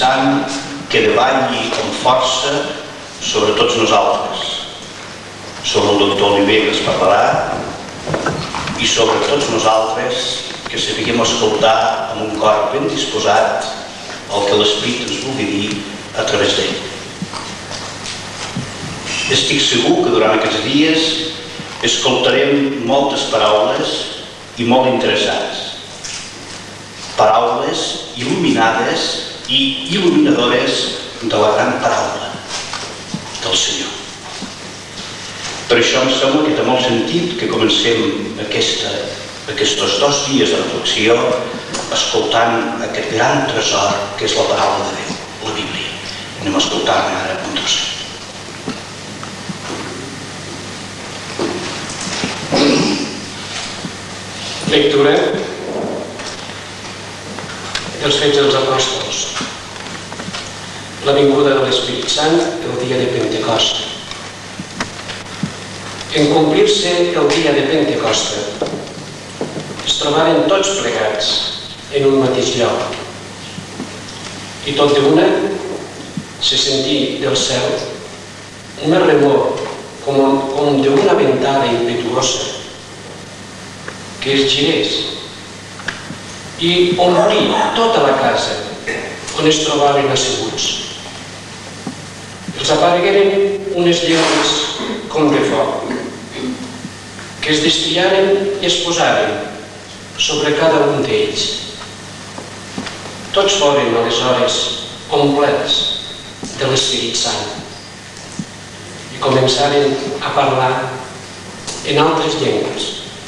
Sant que davalli amb força sobre tots nosaltres, sobre el doctor Oliver que es parlarà i sobre tots nosaltres que sapiguem escoltar amb un cor ben disposat el que l'Esperit ens vulgui dir a través d'ell. Estic segur que durant aquests dies escoltarem moltes paraules i molt interessants. Paraules il·luminades i il·luminadores de la gran paraula del Senyor. Per això em sembla que té molt sentit que comencem aquests 2 dies de reflexió escoltant aquest gran tresor que és la paraula de Déu, la Bíblia. Anem a escoltar-ne ara un trosset. Lectura dels Fets dels Apòstols. La vinguda de l'Espírit Sant el dia de Pentecosta. En complir-se el dia de Pentecosta, es trobaven tots plegats en un mateix lloc. I tot d'una se sentí del cel una remor com d'una ventada impetuosa que es girés i omplí tota la casa on es trobaven asseguts. Els aparegueren unes llengües com de foc, que es destriaren i es posaren sobre cada un d'ells. Tots foren aleshores omplerts de l'Espírit Sant i començaren a parlar en altres llengües,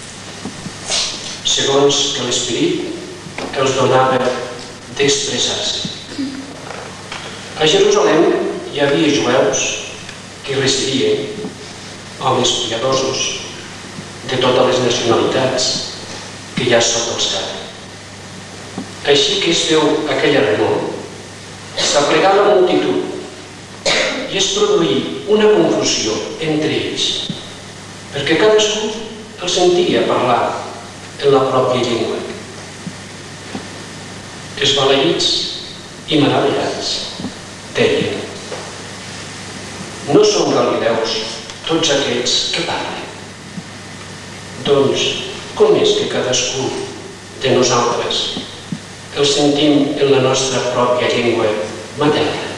segons que l'Espírit els donava d'expressar-se. A Jerusalem hi havia jueus que residien, homes piadosos de totes les nacionalitats que hi ha sota el cel. Així que es veu aquella remor, s'aplegà la multitud i es produí una confusió entre ells, perquè cadascú el sentia parlar en la pròpia llengua. Esbalaïts i meravellats deien: no són galileus tots aquests que parlen? Doncs, com és que cadascú de nosaltres el sentim en la nostra pròpia llengua materna?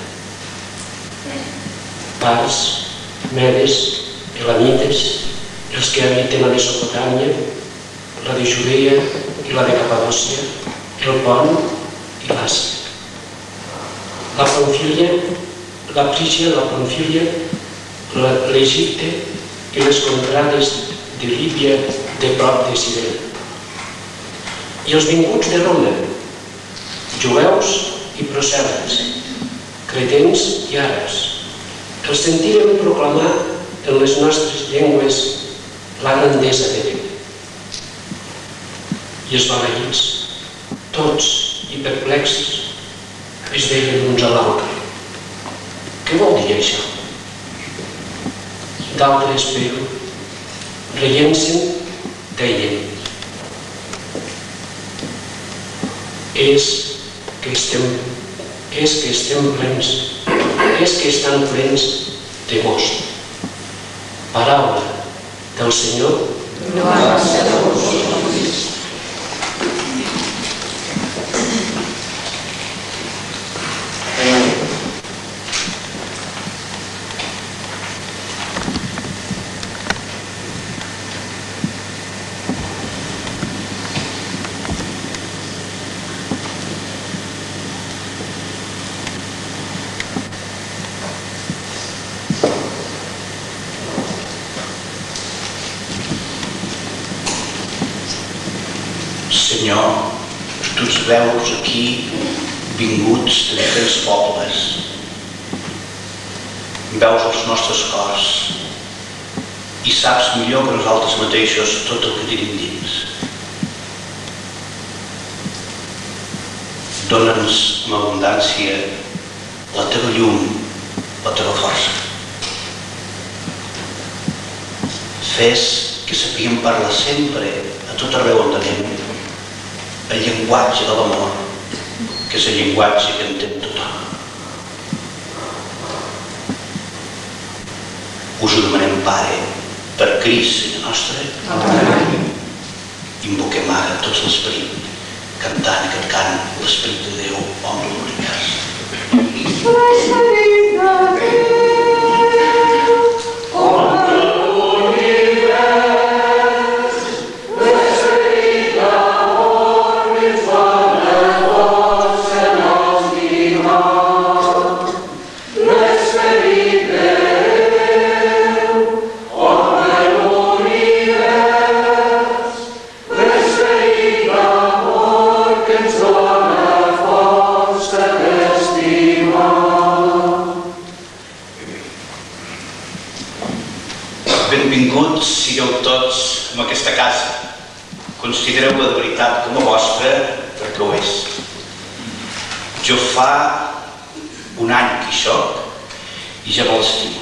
Parts, medes, elamites, els que habiten a Mesopotàmia, la de Judea i la de Capadòcia, el Pont i l'Àsia, la Pamfília, la Frígia, la Pamfília, l'Egipte i les contrades de Líbia de prop de Cirene. I els vinguts de Roma, jueus i prosèlits, cretens i àrabs, els sentirem proclamar en les nostres llengües la grandesa de Déu. I esbalaïts, tots i perplexos, es deien uns a l'altre: què vol dir això? D'altres, però, reient-se'n, deien: és que estan plens de most. Paraula del Senyor. Senyor, tu ens veus aquí vinguts de diferents pobles, veus els nostres cors i saps millor que nosaltres mateixos tot el que tenim dins. Dóna'ns amb abundància la teva llum, la teva força. Fes que sapiguem parlar sempre, a tot arreu on anem, el llenguatge de l'amor, que és el llenguatge que entén tothom. Us ho demanem, Pare, per Crist, Senyor nostre. Amén. Invoquem ara tots l'esperit, cantant aquest cant, l'esperit de Déu, omple l'univers. L'esperit de Déu, omple l'univers, l'esperit d'amor ens dona força nos dirà. L'esperit de Déu, omple l'univers, l'esperit d'amor que ens dona força d'estimar. Benvinguts sigueu tots en aquesta casa. Considereu-la de veritat com a vostra, perquè ho és. Jo fa un any que hi soc i ja me l'estimo.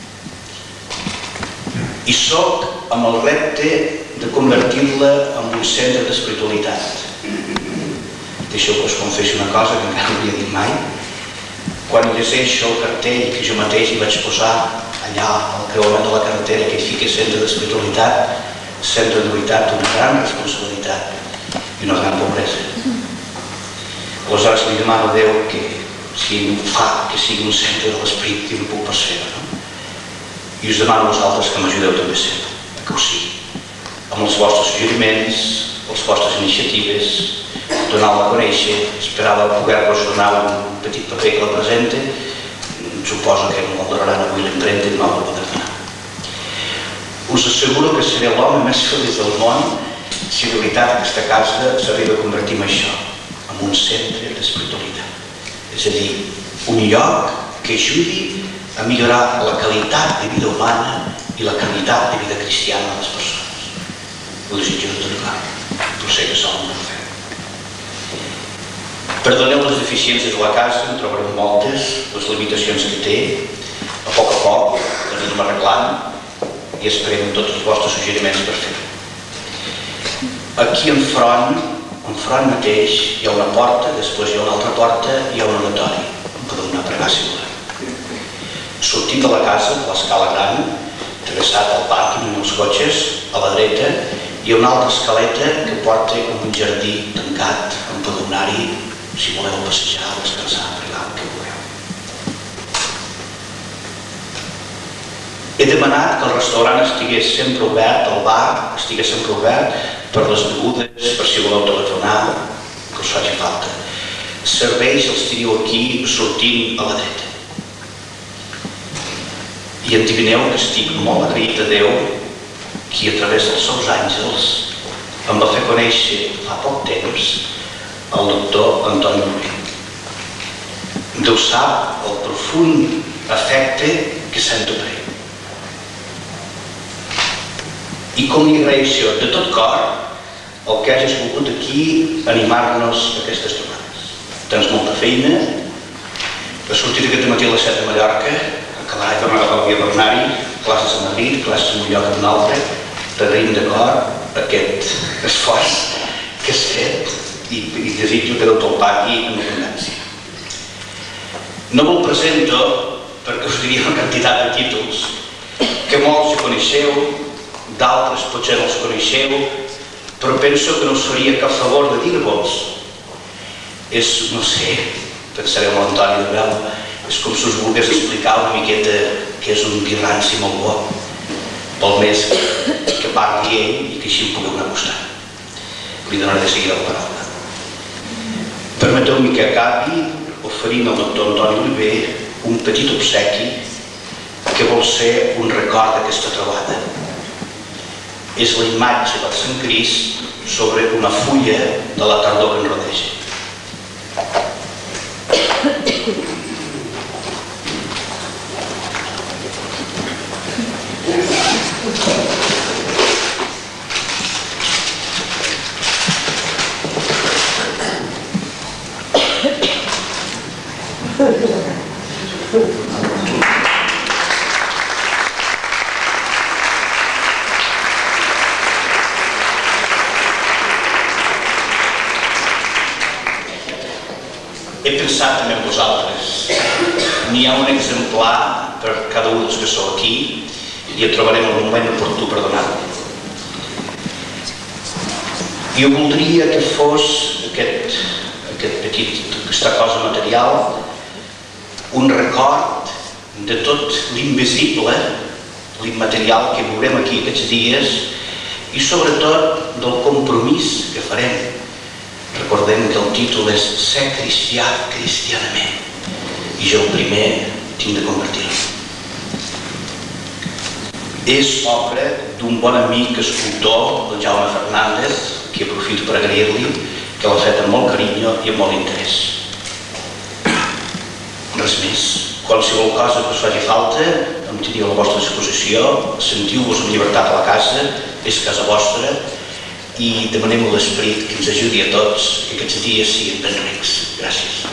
I soc amb el repte de convertir-la en un centre d'espiritualitat. Deixeu que us confessi una cosa que encara no havia dit mai. Quan llegeixo el cartell que jo mateix hi vaig posar allà al creuament de la carretera que hi fica centre d'espiritualitat, centre de veritat, una gran responsabilitat i una gran pobresa. Aleshores li demano a Déu que si ho fa, que sigui un centre de l'esperit i no puc percebre, no? I us demano a vosaltres que m'ajudeu també a ser-ho, que ho sigui, amb els vostres suggeriments, les vostres iniciatives, donar-la a conèixer, esperava poder-vos donar un petit paper que la presenta. Suposo que me'l donaran avui l'impremta i no me'l podré donar. Us asseguro que seré l'home més feliç del món si de veritat aquesta casa s'arriba a convertir en això, en un centre d'espiritualitat. És a dir, un lloc que ajudi a millorar la qualitat de vida humana i la qualitat de vida cristiana de les persones. Ho desitjo de tot cor, però sé que som un fer. Perdoneu les deficiències de la casa, en trobarem moltes, les limitacions que té, a poc les anem arreglant i esperem tots els vostres suggeriments per fer-ho. Aquí enfront mateix hi ha una porta, després hi ha una altra porta i hi ha un oratori, on podeu anar a pregar si voleu. Sortint de la casa, de l'escala gran, travessat el pàrquing amb els cotxes, a la dreta hi ha una altra escaleta que porta un jardí tancat, on podeu anar-hi si voleu passejar, descansar, pregar, el que vulgueu. He demanat que el restaurant estigués sempre obert, el bar estigués sempre obert per les begudes, per si voleu telefonar, que us faci falta. Serveis els teniu aquí sortint a la dreta. I endivineu que estic molt agraït a Déu qui a través dels seus àngels em va fer conèixer fa poc temps el doctor Antoni Llobet. Déu sap el profund afecte que sento per ell. I com li agraeixo de tot cor el que hagis volgut aquí animar-nos aquestes trobades. Tens molta feina, has sortit aquest matí a les 7 de Mallorca, acabarà i tornar a la via per anar-hi, classes a Madrid, classes en un lloc en un altre, t'agraïm de cor aquest esforç que has fet i desitjo que Déu te'l pagui amb abundància. No me'l presento perquè us diria una quantitat de títols que molts hi coneixeu, d'altres potser no els coneixeu, però penso que no us faria cap favor de dir-vos. És, no sé, pensareu en l'Antoni de Bel, és com si us volgués explicar una miqueta que és un guirranci molt bo, pel més que parli ell i que així em pugueu anar acostant. Li donaré de seguida la paraula. Permeteu-me que acabi oferint al doctor Antoni Llobet un petit obsequi que vol ser un record d'aquesta trobada. És la imatge del Sant Crist sobre una fulla de la tardor que en rodeja. He pensat també en vosaltres. N'hi ha un exemplar per cada un dels que sou aquí i et trobarem el moment oportú per donar-li. Jo voldria que fos aquesta cosa material un record de tot l'invisible, l'immaterial que veurem aquí aquests dies i sobretot del compromís que farem. Recordem que el títol és Ser cristià cristianament i jo el primer tinc de convertir-lo. És obra d'un bon amic escultor, el Jaume Fernández, que aprofito per agrair-li, que l'ha fet amb molt carinyo i amb molt interès. Res més. Qualsevol cosa que us faci falta, em teniu a la vostra disposició, sentiu-vos amb llibertat a la casa, és casa vostra, i demanem a l'Esperit que ens ajudi a tots que aquests dies siguin ben rics. Gràcies.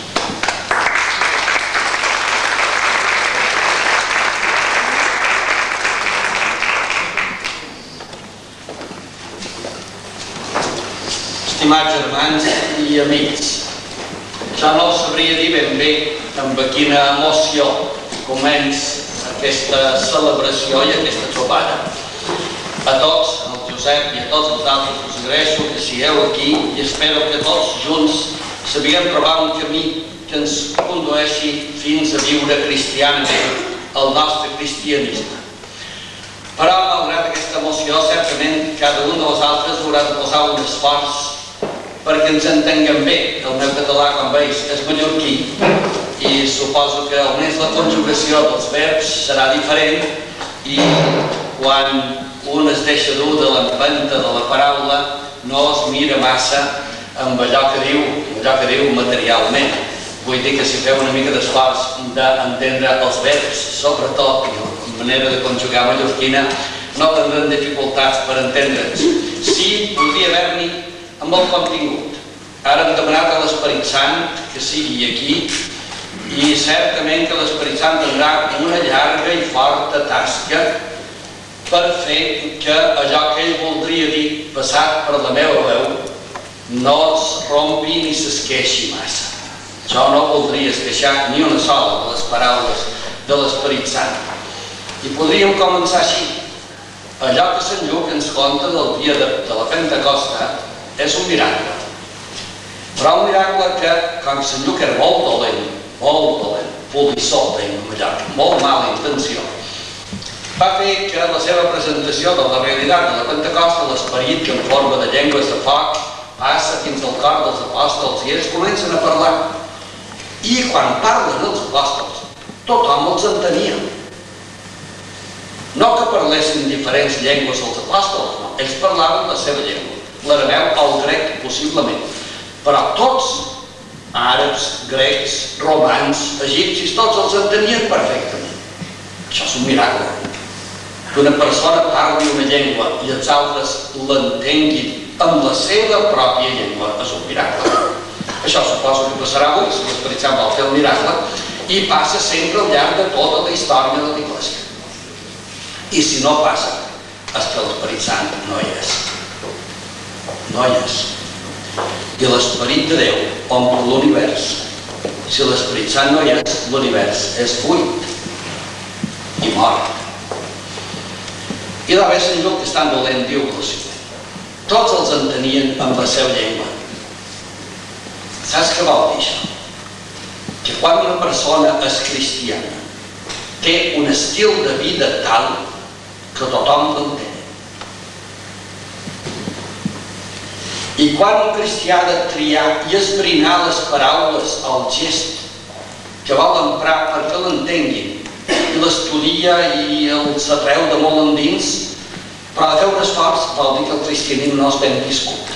Estimats germans i amics, jo no sabria dir ben bé amb quina emoció comença aquesta celebració i aquesta trobada. A tots, al Josep i a tots els altres, us agraeixo que sigueu aquí i espero que tots junts sapiguem trobar un camí que ens condueixi fins a viure cristianament el nostre cristianisme. Però, malgrat aquesta emoció, certament cada un de vosaltres haurà de posar un esforç perquè ens entenguem bé. El meu català, com veus, és mallorquí i suposo que almenys la conjugació dels verbs serà diferent i quan un es deixa dur de l'empenta de la paraula no es mira massa amb allò que diu materialment. Vull dir que si feu una mica d'esforç d'entendre els verbs, sobretot i la manera de conjugar mallorquina, no tindrem dificultats per entendre'ns. Sí, podria haver-n'hi amb el contingut. Ara hem demanat a l'Esperit Sant que sigui aquí i certament que l'Esperit Sant tindrà una llarga i forta tasca per fer que allò que ell voldria dir passat per la meva veu no es rompi ni s'esqueixi massa. Jo no voldria esqueixar ni una sola de les paraules de l'Esperit Sant. I podríem començar així. Allò que Sant Lluc ens conta del dia de la Pentecosta és un miracle. Però un miracle que, com Sant Lluc era molt dolent, polissó, molt mala intenció, va fer que la seva presentació de la realitat de la Pentecosta, l'Esperit que en forma de llengües de foc passa fins al cor dels apòstols i ells comencen a parlar. I quan parlen els apòstols, tothom els entenia. No que parlessin diferents llengües els apòstols, no. Ells parlaven la seva llengua, l'arameu o el grec, possiblement. Però tots, àrabs, grecs, romans, egipcis, tots els entenien perfectament. Això és un miracle. Que una persona parli una llengua i els altres l'entenguin amb la seva pròpia llengua és un miracle. Això suposo que passarà avui, si l'Esperit Sant vol fer el miracle, i passa sempre al llarg de tota la història de l'Església. I si no passa, és que l'Esperit Sant no hi és. No hi és. I l'Esperit de Déu omple l'univers. Si l'Esperit Sant no hi és, l'univers és buit i mort. I la vegada Sant Lluc, que és tan dolent, diu el següent. Tots els entenien amb la seva llengua. Saps què vol dir això? Que quan una persona és cristiana té un estil de vida tal que tothom l'entén. I quan un cristià ha de triar i esbrinar les paraules al gest que vol emprar perquè l'entenguin, i l'estudia i els atreu de molt endins, però de fer un esforç vol dir que el cristianisme no és ben viscut.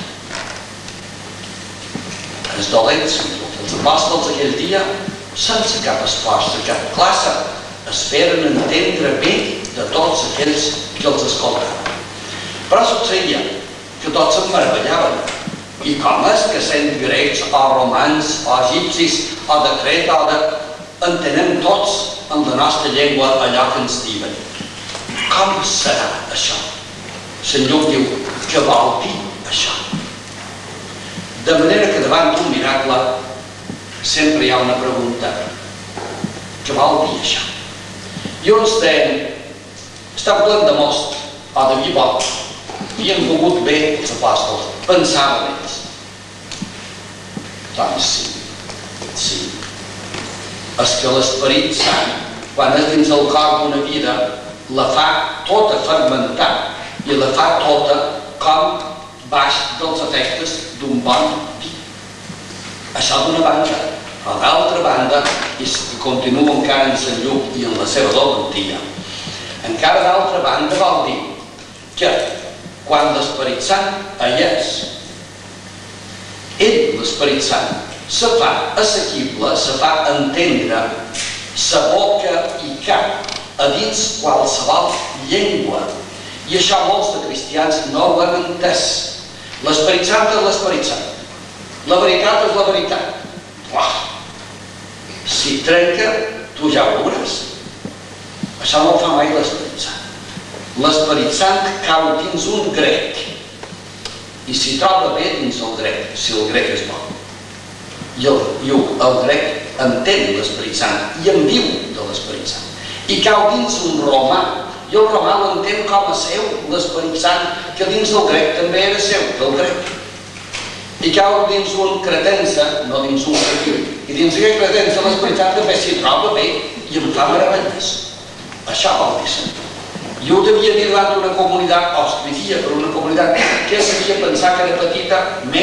És dolent, els apòstols aquell dia, sense cap esforç, de cap classe, esperen entendre bé de tots aquells que els escoltaven. Però succeïa que tots se'n meravellaven. I com és que sent grecs o romans o egipcis o de Creta o de... entenem tots en la nostra llengua allò que ens diuen. Com serà això? Sant Lluc diu, què vol dir això? De manera que davant d'un miracle sempre hi ha una pregunta. Què vol dir això? I uns deien, estan plens de most, o de vi bo. Havien volgut bé els apòstols, pensaven ells. Doncs sí. És que l'Esperit Sant, quan és dins el cor d'una vida, la fa tota fermentar i la fa tota com baix dels efectes d'un bon vi. Això d'una banda. A l'altra banda, i continua encara en Sant Lluc i en la seva valentia, encara d'altra banda vol dir que quan l'Esperit Sant hi és, ell, l'Esperit Sant, se fa assequible, se fa entendre, s'aboca i cap a dins qualsevol llengua. I això molts de cristians no ho han entès. L'Esperit Sant és l'Esperit Sant. La veritat és la veritat. Si trenca, tu ja ho veuràs. Això no ho fa mai l'Esperit Sant. L'Esperit Sant cau dins un grec i s'hi troba bé dins el grec, si el grec és bo. I el grec entén l'Esperit Sant i en viu de l'Esperit Sant. I cau dins un romà, i el romà l'entén com a seu, l'Esperit Sant, que dins del grec també era seu, del grec. I cau dins un cretense, no dins un cretiu, i dins aquest cretense l'Esperit Sant també s'hi troba bé i en fa meravelles. Això vol dir Sant. I ho devia dir davant d'una comunitat, o escrivia per una comunitat que sabia pensar que era petita,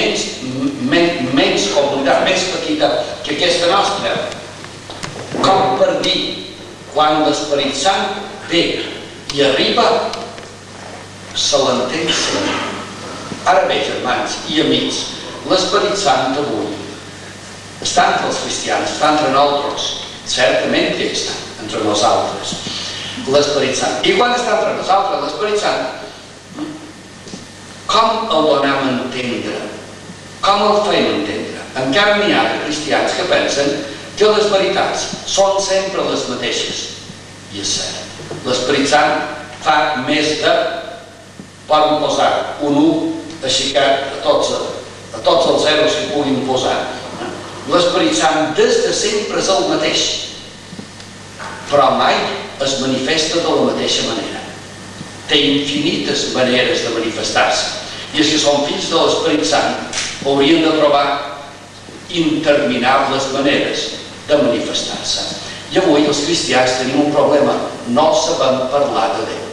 menys comunitat, més petita que aquesta nostra. Com per dir, quan l'Esperit Sant ve i arriba, se l'entén sempre. Ara bé, germans i amics, l'Esperit Sant avui està entre els cristians, està entre nosaltres. Certament que està entre nosaltres. L'Esperit Sant. I quan està entre nosaltres, l'Esperit Sant, com el donem a entendre? Com el fem entendre? Encara n'hi ha de cristians que pensen que les veritats són sempre les mateixes. I és cert. L'Esperit Sant fa més de, poden posar un 1 aixecat a tots els zeros que puguin posar. L'Esperit Sant des de sempre és el mateix, però mai es manifesta de la mateixa manera. Té infinites maneres de manifestar-se. I els que són fills de l'Esperit Sant haurien de trobar interminables maneres de manifestar-se. I avui els cristians tenim un problema. No sabem parlar de Déu.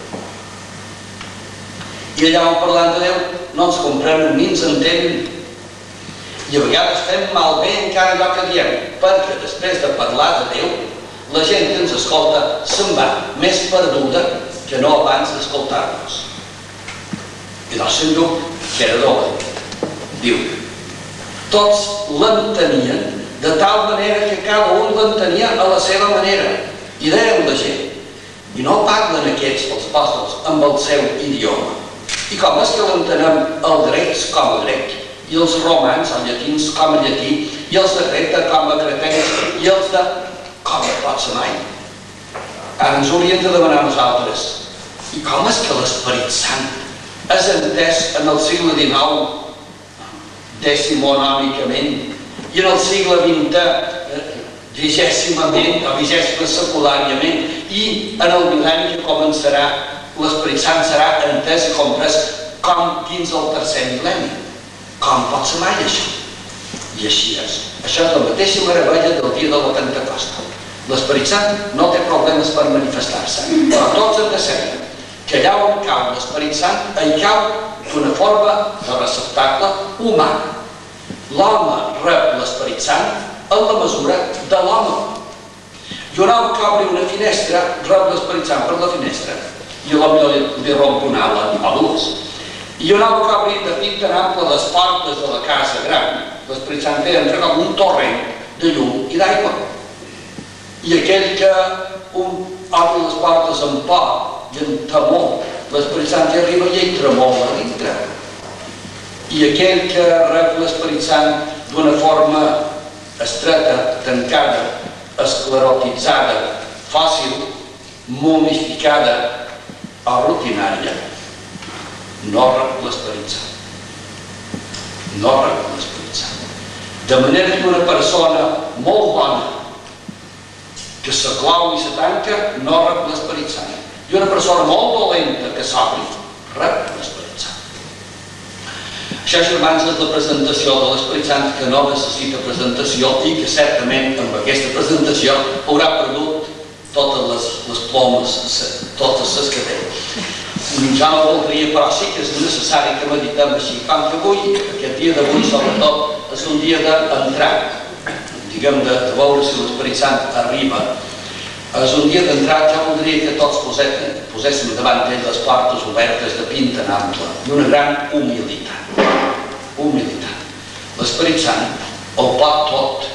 I allà on parlant de Déu no ens comprenen ni ens entenen. I a vegades fem malbé encara allò que diem, perquè després de parlar de Déu la gent que ens escolta se'n va més perduda que no abans d'escoltar-nos. I doncs Sant Lluc, que era dolent, diu: tots l'entenien de tal manera que cada un l'entenia a la seva manera. I deien la gent, i no parlen aquests, els apòstols, amb el seu idioma. I com és que l'entenem el grec com a grec, i els romans, els llatins, com a llatí, i els de Creta com a cretencs, i els de... com pot ser mai? Ara ens haurien de demanar a nosaltres, i com és que l'Esperit Sant és entès en el segle XIX decimonòmicament i en el segle XX vigèsimament o seculàriament i en el mil·lenni que començarà l'Esperit Sant serà entès i comprès com dins el tercer mil·lenni? Com pot ser mai això? I així és. Això és la mateixa meravella del dia de la Pentecosta. L'Esperit Sant no té problemes per manifestar-se, però tots hem de saber que allà on cau l'Esperit Sant, hi cau d'una forma de receptacle humà. L'home rep l'Esperit Sant en la mesura de l'home. I un home que obri una finestra rep l'Esperit Sant per la finestra i potser li romp una ala o dues. I un home que obri de pit tan ample les portes de la casa gran, l'Esperit Sant entra com un torrent de llum i d'aigua. I aquell que obri les portes amb por i amb temor, l'Esperit Sant hi arriba i ell tremola dintre. I aquell que rep l'Esperit Sant d'una forma estreta, tancada, esclerotitzada, fàcil, momificada o rutinària, no rep l'Esperit Sant. No rep l'Esperit Sant. De manera que una persona molt bona que s'aclau i se tanca no rep l'Esperit Sant. I una persona molt dolenta que s'obri rep l'Esperit Sant. Això, germans, és la presentació de l'Esperit Sant, que no necessita presentació i que certament amb aquesta presentació haurà perdut totes les plomes, totes les que té. Jo no voldria, però sí que és necessari que meditem així. Com que avui, aquest dia d'avui, sobretot, és un dia d'entrar, diguem, de veure si l'Esperit Sant arriba. És un dia d'entrar, jo voldria que tots poséssim davant d'ell les portes obertes de pinta en ample i una gran humilitat. Humilitat. L'Esperit Sant ho pot tot,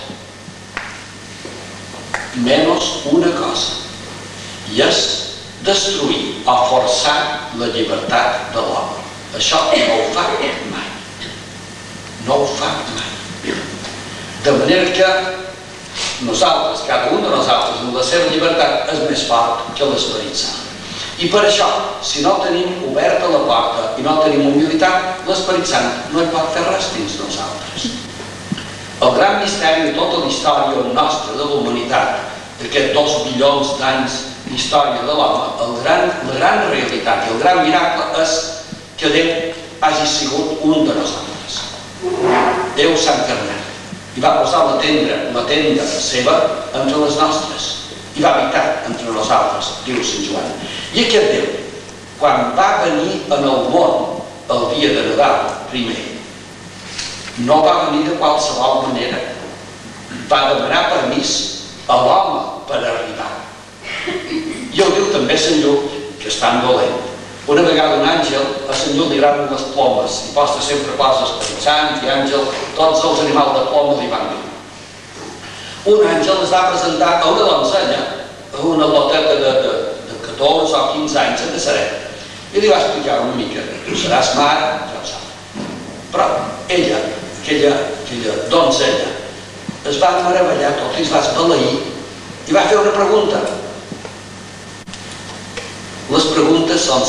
menys una cosa, i és destruir o forçar la llibertat de l'home. Això no ho fa mai. No ho fa mai. De manera que nosaltres, cada un de nosaltres, en la seva llibertat és més fort que l'Esperit Sant. I per això, si no tenim oberta la porta i no tenim humilitat, l'Esperit Sant no hi pot fer res dins nosaltres. El gran misteri de tota la història nostra, de la humanitat, d'aquests 2 bilions d'anys d'història de l'home, la gran realitat i el gran miracle és que Déu hagi sigut un de nosaltres. Déu s'ha encarnat i va posar la tenda seva entre les nostres i va habitar entre nosaltres, diu Sant Joan. I aquest Déu, quan va venir en el món el dia de Nadal, primer, no va venir de qualsevol manera. Va demanar permís a l'home per arribar. I ho diu també Sant Lluc, que és tan dolent. Una vegada un àngel, a Sant Lluc li agraden les plomes, i posta sempre coses per Sant i àngel, tots els animals de ploma li van bé. Un àngel es va presentar a una donzella, a una loteta de 14 o 15 anys a Nazaret, i li va explicar una mica: tu seràs mare, ja ho sap. Però ella, aquella donzella, es va meravellar tot i es va esbalair i va fer una pregunta. Les preguntes són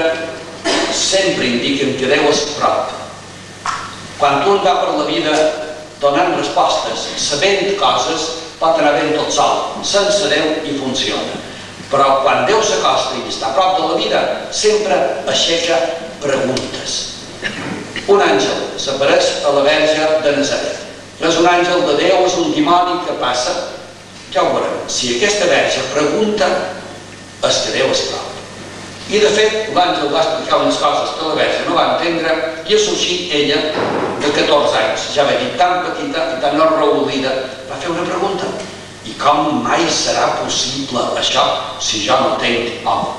sempre indiquen que Déu és prop. Quan un va per la vida donant respostes, sabent coses, pot anar ben tot sol, sense Déu i funciona. Però quan Déu s'acosta i està a prop de la vida, sempre aixeca preguntes. Un àngel s'apareix a la Verge de Nazaret. No és un àngel de Déu, és un dimoni que passa. Ja ho veurem. Si aquesta Verge pregunta, és que Déu és prop. I de fet, l'àngel va explicar unes coses que la Verge no va entendre, i això així ella, de 14 anys, ja va dir, tan petita i tan arraulida, va fer una pregunta: i com mai serà possible això si jo no tenc home?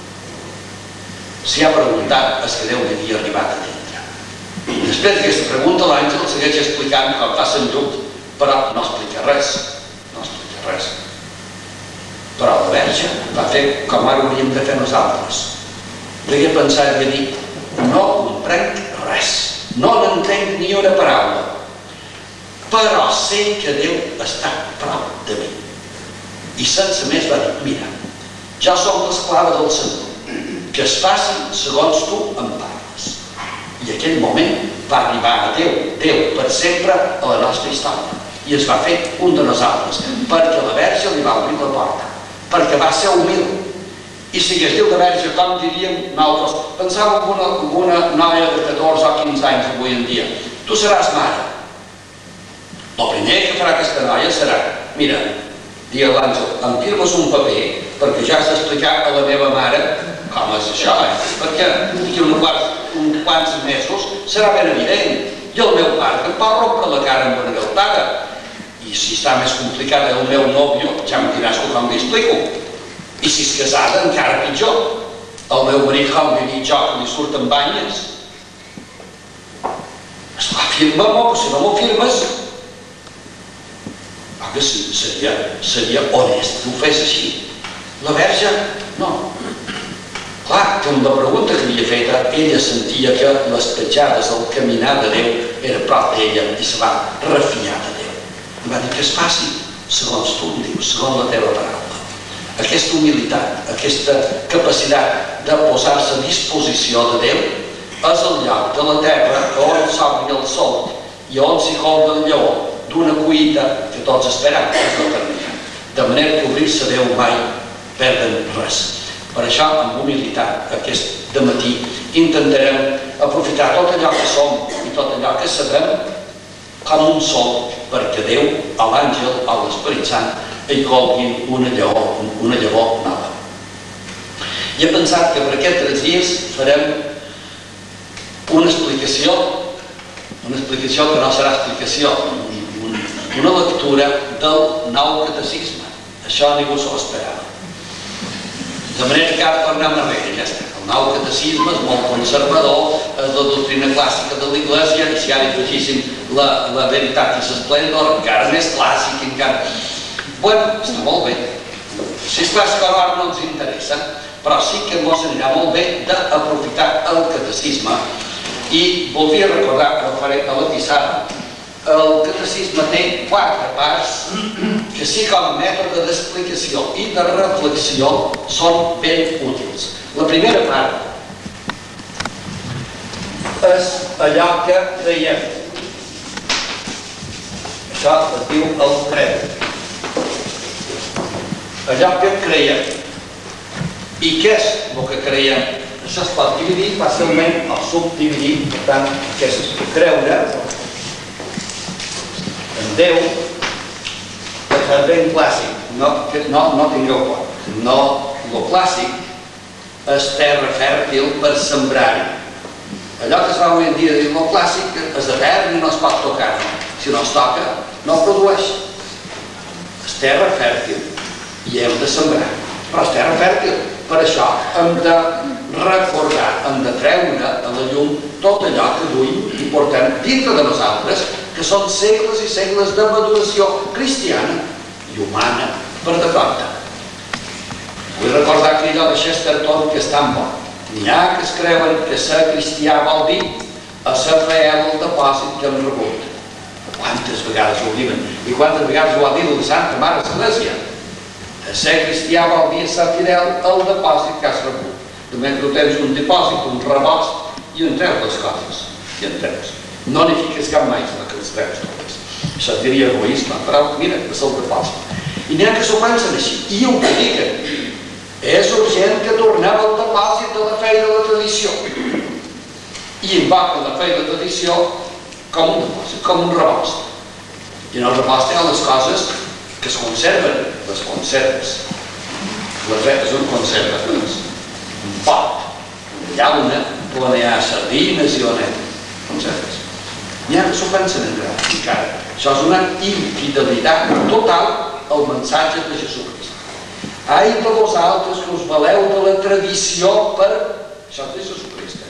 Si ha preguntat, és que Déu li havia arribat a dintre. Després d'aquesta pregunta, l'àngel segueix explicant com fa Sant Lluc, però no explica res. No explica res. Però la Verge va fer com ara hauríem de fer nosaltres. Devia pensar i havia dit: no comprenc res, no n'entenc ni una paraula, però sé que Déu està prop de mi. I sense més va dir: mira, jo soc l'esclava del Senyor, que es faci segons tu em parles. I aquell moment va arribar a Déu per sempre a la nostra història, i es va fer un de nosaltres, perquè la Verge li va obrir la porta, perquè va ser humil. I si es diu de Verge, com diríem nosaltres? Pensàvem en una noia de 14 o 15 anys avui en dia: tu seràs mare. El primer que farà aquesta noia serà: mira, digui a l'àngel, em firmes un paper perquè ja has d'explicar a la meva mare com és això, perquè d'aquí uns quants mesos serà ben evident, i el meu pare que pot rompre la cara amb una galtada. I si està més complicada el meu nòvio, ja em diràs com li explico. I si és casada, encara pitjor. El meu marit, com li dic jo, que li surten banyes. Esclar, firma-m'ho, però si no m'ho firmes... que seria honest que ho fes així. La Verge, no. Clar, que amb la pregunta que havia feta, ella sentia que les petjades, el caminar de Déu era prop d'ella i se va refiar de Déu. I va dir que es faci segons tu em dius, segons la teva paraula. Aquesta humilitat, aquesta capacitat de posar-se a disposició de Déu és el lloc de la terra on s'obri el sol i on s'hi colga el lleó d'una cuita que tots esperam, que és l'eternitat. De manera que obrir-se a Déu mai perden res. Per això, amb humilitat, aquest dematí intentarem aprofitar tot allò que som i tot allò que sabem com un sol, perquè Déu, l'àngel, l'Esperit Sant, hi colguin una llavor nova. I he pensat que per aquests 3 dies farem una explicació que no serà explicació, una lectura del Nou Catecisme. Això ningú s'ho esperava. De manera que ara tornem enrere, ja està. El Nou Catecisme és molt conservador, és la doctrina clàssica de l'Església, i si ara hi afegíssim la Veritatis Splendor, encara més clàssic, encara... Bueno, està molt bé. Si és clar que ara no ens interessa, però sí que ens anirà molt bé d'aprofitar el catecisme. I voldria recordar, que ho faré a la pissarra, el catecisme té 4 parts que sí com a mètode d'explicació i de reflexió són ben útils. La primera part és allò que creiem. Això es diu el creure. Allò que creiem. I què és el que creiem? Això es pot dividir fàcilment o subdividir. Per tant, què és creure en Déu és ben clàssic. No tingueu por. No, el clàssic és terra fèrtil per sembrar-hi. Allò que es va avui en dia dir el clàssic és etern i no es pot tocar. Si no es toca, no produeix. És terra fèrtil i hem de sembrar. Però és terra fèrtil. Per això hem de recordar, hem de treure a la llum tot allò que duim i portem dintre de nosaltres, que són segles i segles de maduració cristiana i humana per de compte. Vull recordar que allò de Chesterton que és tan bo. N'hi ha que es creuen que ser cristià vol dir a ser fiel al depòsit que hem rebut. Quantes vegades ho diuen i quantes vegades ho ha dit la Santa Mare Església. Ser cristià vol dir ser fidel al depòsit que has rebut. Només que tens un dipòsit, un rebost, i en treus les coses. I en treus. No n'hi fiques cap mai que les treus totes. Això diria egoisme, però mira, és el dipòsit. I n'hi ha que s'ho pensen així, i ho que diguen. És urgent que tornem al depòsit de la fe i de la tradició. I invoquen la fe i la tradició com un depòsit, com un rebost. I en el rebost hi ha les coses que es conserven, les conserves. La fe és un conserva, un pot, una llauna, on hi ha sardines i on hi ha conserves. N'hi ha que s'ho pensen encara. Això és una infidelitat total al missatge de Jesucrist. Ai de vosaltres que us valeu de la tradició per... Això és de Jesucrist.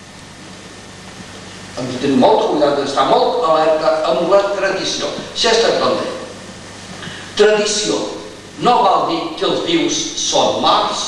Hem de tenir molt cuidat, d'estar molt alerta amb la tradició. Chesterton deia, tradició no vol dir que els vius són morts.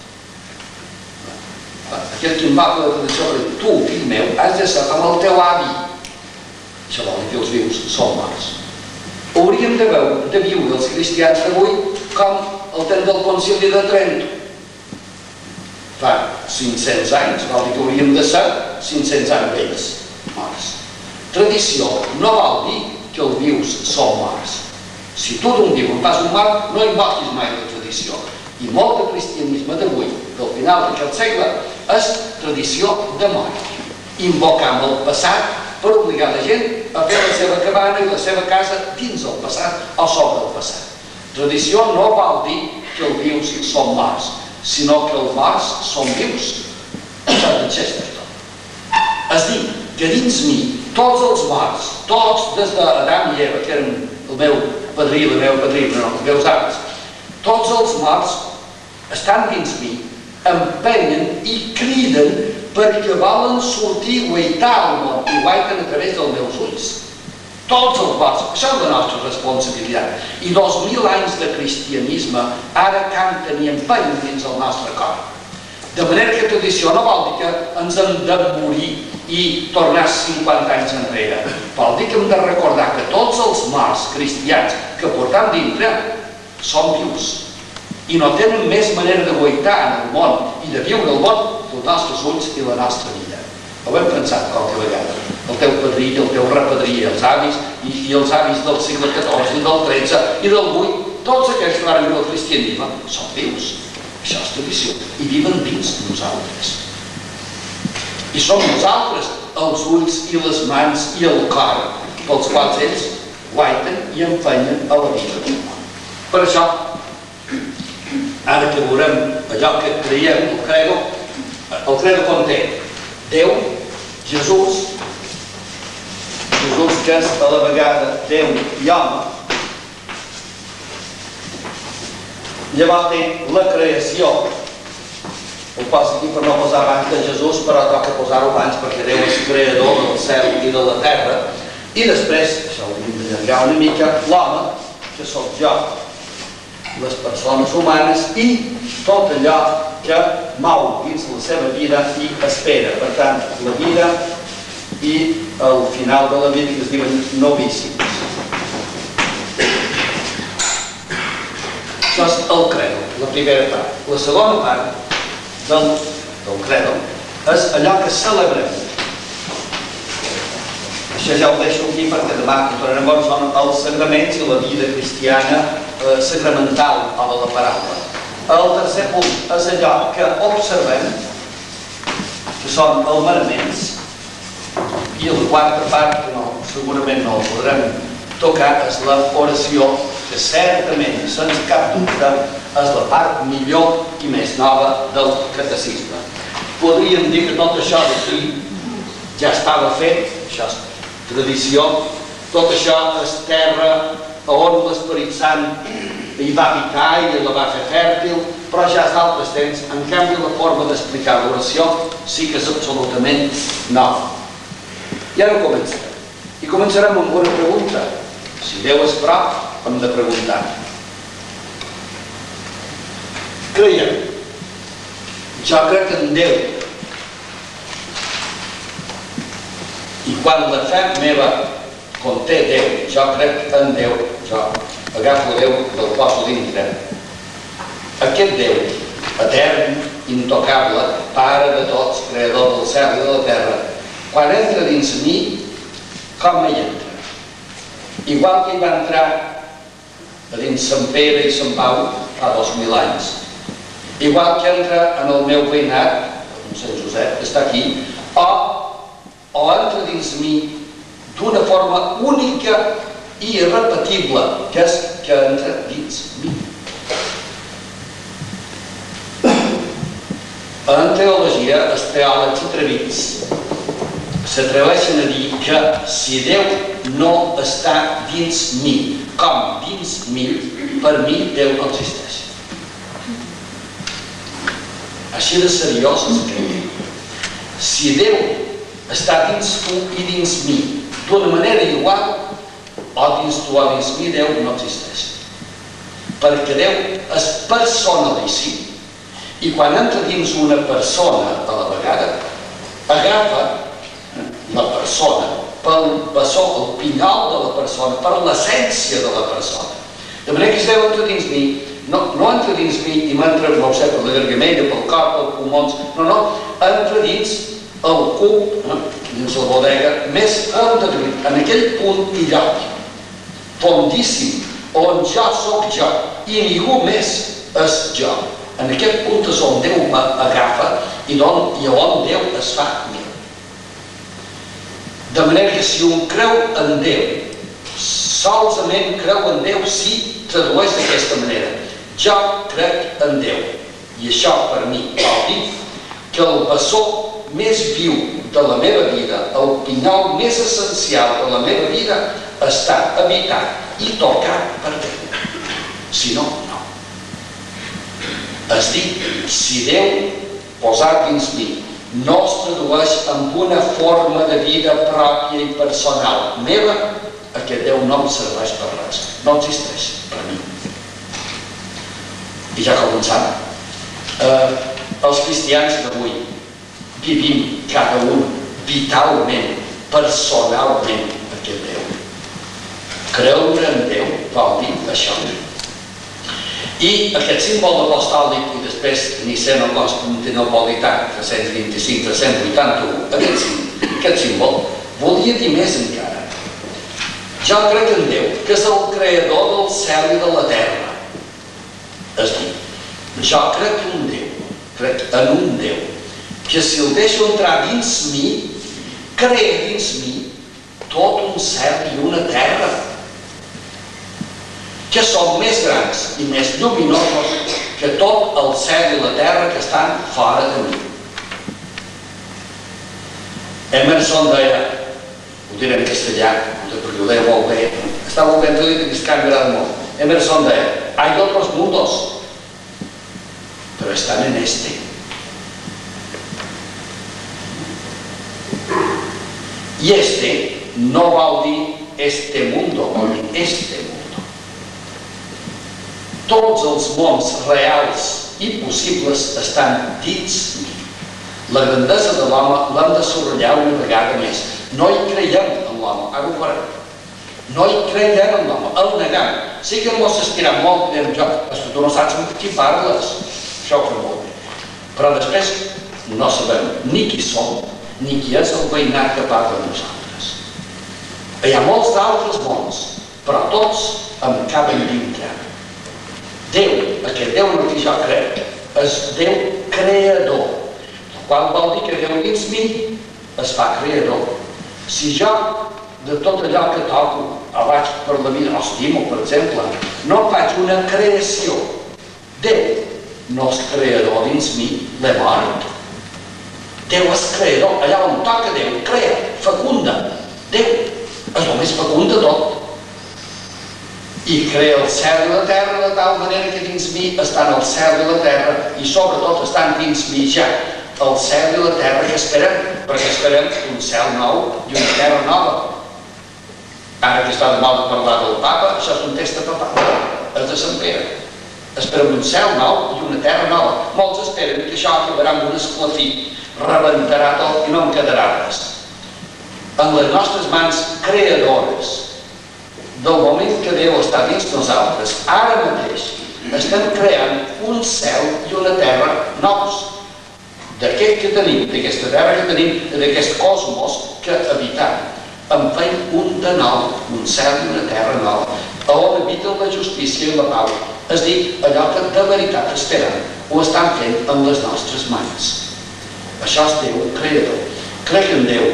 Aquell que invoca la tradició va dir, tu, fill meu, has de ser com el teu avi. Això vol dir que els vius són morts. Hauríem de viure els cristians d'avui com el temps del Concili de Trento. Fa 500 anys, vol dir que hauríem de ser 500 anys vells, morts. Tradició no vol dir que els vius són morts. Si tu d'un viu en fas un mort, no invoquis mai la tradició. I molt de cristianisme d'avui, del final d'aquest segle, és tradició de mort. Invocam el passat per obligar la gent a fer la seva cabana i la seva casa dins el passat o sobre el passat. Tradició no vol dir que els vius són morts, sinó que els morts són vius. Això és de Chesterton. És dir, que dins mi, tots els morts, tots des d'Adam i Eva, que eren el meu padrí, la meva padrina, els meus avis, tots els morts estan dins mi, empenyen i criden perquè volen sortir guaitar al món i guaiten a través dels meus ulls. Tots els morts, això és la nostra responsabilitat. I 2000 anys de cristianisme ara canten i empenyen dins el nostre cor. De manera que tradició no vol dir que ens hem de morir i tornar 50 anys enrere. Vol dir que hem de recordar que tots els morts cristians que portam dintre són vius i no tenen més manera de guaitar en el món i de viure el món que els nostres ulls i la nostra vida. Ho hem pensat qualque vegada. El teu padrí i el teu repadrí, els avis i els avis del segle XIV i del XIII i del VIII, tots aquells que van viure el cristianisme són vius. Això és tradició. I viuen dins de nosaltres. I som nosaltres els ulls i les mans i el cor pels quals ells guaiten i empenyen a la vida. Per això, ara que veurem allò que creiem, el credo conté Déu, Jesús que és a la vegada Déu i home. Llavors té la creació. Ho poso aquí per no posar abans de Jesús, però toca posar-ho abans perquè Déu és creador del cel i de la terra. I després, això ho hem d'allargar una mica, l'home, que sóc jo, les persones humanes i tot allò que mou dins la seva vida i espera. Per tant, la vida i el final de la vida que es diuen novíssims. Això és el credo, la primera part. La segona part del credo és allò que celebrem. Això ja ho deixo aquí perquè demà hi tornarem a veure són els sagraments i la vida cristiana sacramental o de la paraula. El tercer punt és allò que observem, que són els manaments, i la quarta part, que segurament no el podrem tocar, és l'oració, que certament, sense cap dubte, és la part millor i més nova del catecisme. Podríem dir que tot això d'aquí ja estava fet, això és tradició, tot això és terra on l'Esperit Sant hi va habitar i la va fer fèrtil, però ja és d'altres temps. En canvi, la forma d'explicar l'oració sí que és absolutament nova. I ara començarem. I començarem amb una pregunta. Si Déu és prop, hem de preguntar. Creiem. Jo crec en Déu. I quan la fe meva conté Déu, jo crec en Déu, jo agafo Déu i el poso dintre. Aquest Déu, etern, intocable, pare de tots, creador del cel i de la terra, quan entra dins mi, com hi entra? Igual que hi va entrar a dins Sant Pere i Sant Pau fa 2000 anys. Igual que entra en el meu veïnat, Sant Josep, que està aquí, o entra dins mi d'una forma única i irrepetible, que és que entra dins mi. En teologia, els teòlegs atrevits s'atreveixen a dir que si Déu no està dins mi, com dins mi, per mi Déu no existeix. Així de seriós és aquest. Si Déu està dins tu i dins mi, d'una manera igual, o dins tu o dins mi, Déu no existeix. Perquè Déu és personalíssim i quan entra dins una persona a la vegada, agafa la persona pel bessó, el pinyol de la persona, per l'essència de la persona. De manera que si Déu entra dins mi, no entra dins mi i m'entra, no ho sé, per la gargamella, pel cor, pels pulmons, no, entra dins el cub, dins la bodega, més font en aquell punt i lloc, fondíssim, on jo sóc jo i ningú més és jo. En aquest punt és on Déu m'agafa i on Déu es fa meu. De manera que si un creu en Déu, solament creu en Déu si tradueix d'aquesta manera. Jo crec en Déu. I això per mi vol dir que el bessó més viu de la meva vida, el pinyol més essencial de la meva vida, està habitat i tocat per Déu. Si no, no. És dir, si Déu posat dins mi no es tradueix en una forma de vida pròpia i personal meva, aquest Déu no em serveix per res, no existeix per mi. I ja començant, els cristians d'avui vivim cada un vitalment, personalment aquest Déu. Creure en Déu vol dir això. I aquest símbol apostòlic, i després Niceno Constantinopolità, 325-381, aquest símbol volia dir més encara. Jo crec en Déu, que és el creador del cel i de la terra. És dir, Jo crec en un Déu, crec en un Déu, que si el deixo entrar dins mi, crea dins mi tot un cel i una terra, que són més grans i més lluminosos que tot el cel i la terra que estan fora de mi. Emerson deia, ho diré en castellà, perquè ho deia molt bé, està molt ben dit que es canviarà molt. Emerson deia, hay otros mundos, pero están en este. Y este no vol dir este mundo, vol dir este mundo. Tots els mons reals i possibles estan dins mi. La grandesa de l'home l'hem de subratllar una vegada més. No hi creiem en l'home, ara ho farem. No hi creiem en l'home, el negam. Sí que mos s'estirà molt, diem jo, tu no saps amb qui parles. Això ho fem molt bé. Però després no sabem ni qui som, ni qui és el veïnat que parla amb nosaltres. Hi ha molts d'altres mons, però tots em caben dintre. Déu, aquest Déu en el que jo crec, és Déu creador, el qual vol dir que Déu dins mi es fa creador. Si jo, de tot allò que toco, vaig per la vida, estimo, per exemple, no faig una creació, Déu no és creador dins mi, l'he mort. Déu és creador, allà on toca Déu, crea, fecunda. Déu és el més fecund de tot. I crea el cel i la terra de tal manera que dins mi estan el cel i la terra i sobretot estan dins mi ja el cel i la terra que esperem, perquè esperem un cel nou i una terra nova. Ara que està de mal de parlar del papa, això és un text papal, és de Sant Pere. Esperem un cel nou i una terra nova. Molts esperen que això acabarà amb un esclafí, rebentarà tot i no en quedarà res. En les nostres mans creadores, del moment que Déu està dins nosaltres, ara mateix estem creant un cel i una terra nous. D'aquest que tenim, d'aquesta terra que tenim, d'aquest cosmos que habitem. En fem un de nou, un cel i una terra nova, on habita la justícia i la pau. És a dir, allò que de veritat esperem, ho estan fent amb les nostres mans. Això és Déu creador. Crec en Déu.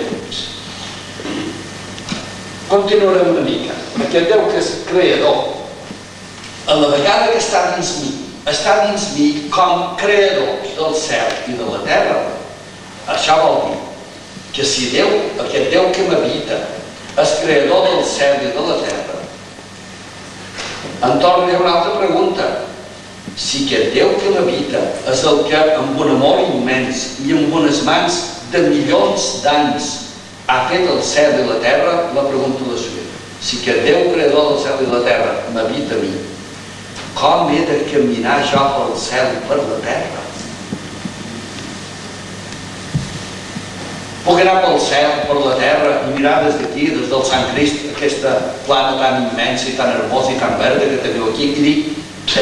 Continuarem una mica. Aquest Déu que és creador, a la vegada que està dins mi com creador del cel i de la terra. Això vol dir que si Déu, aquest Déu que m'habita, és creador del cel i de la terra, em torna una altra pregunta. Si aquest Déu que m'habita és el que, amb un amor immens i amb unes mans de milions d'anys, ha fet el cel i la terra, la pregunta és la següent. Si aquest Déu creador del cel i la terra m'habita a mi, com he de caminar jo pel cel i per la terra? Puc anar pel cel, per la terra, i mirar des d'aquí, des del Sant Crist, aquesta plana tan immensa i tan hermosa i tan verda que teniu aquí, i dir, sí,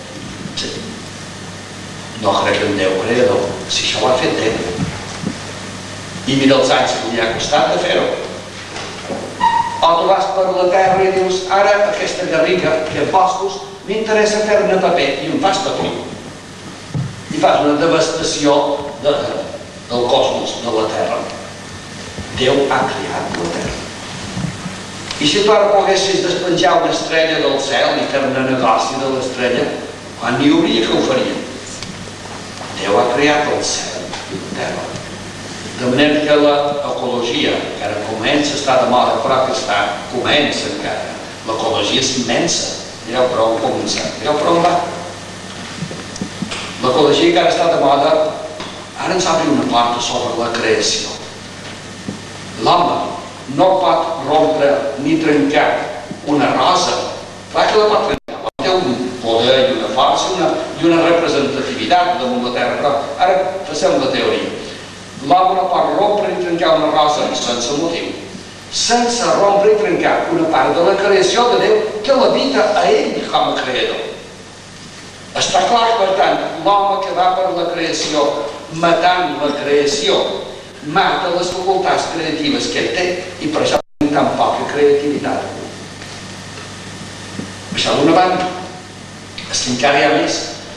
no crec en Déu creador, si això ho ha fet Déu. I mira els anys que li ha costat de fer-ho. O tu vas per la terra i dius, ara aquesta garriga, aquests boscos, m'interessa fer-ne paper, i en fas paper. I fas una devastació del cosmos, de la terra. Déu ha creat la terra. I si tu ara poguessis despenjar una estrella del cel i fer-ne negoci de l'estrella, quan n'hi hauria que ho farien? Déu ha creat el cel i la terra. De manera que l'ecologia, que ara comença a estar de moda, però que comença encara. L'ecologia és immensa. Mireu per on comença, mireu per on va. L'ecologia que ara està de moda, ara ens obre una porta sobre la creació. L'home no pot rompre ni trencar una rosa. Clar que la pot trencar, té un poder i una força i una representativitat damunt la terra, però ara passem la teoria. L'home no pot rompre i trencar una rosa sense motiu, sense rompre i trencar una part de la creació de Déu que l'habita a ell com a creador. Està clar, per tant, l'home que va per la creació, matant la creació, mata les facultats creatives que ell té i per això té tan poca creativitat. Això d'una banda. És que encara hi ha més.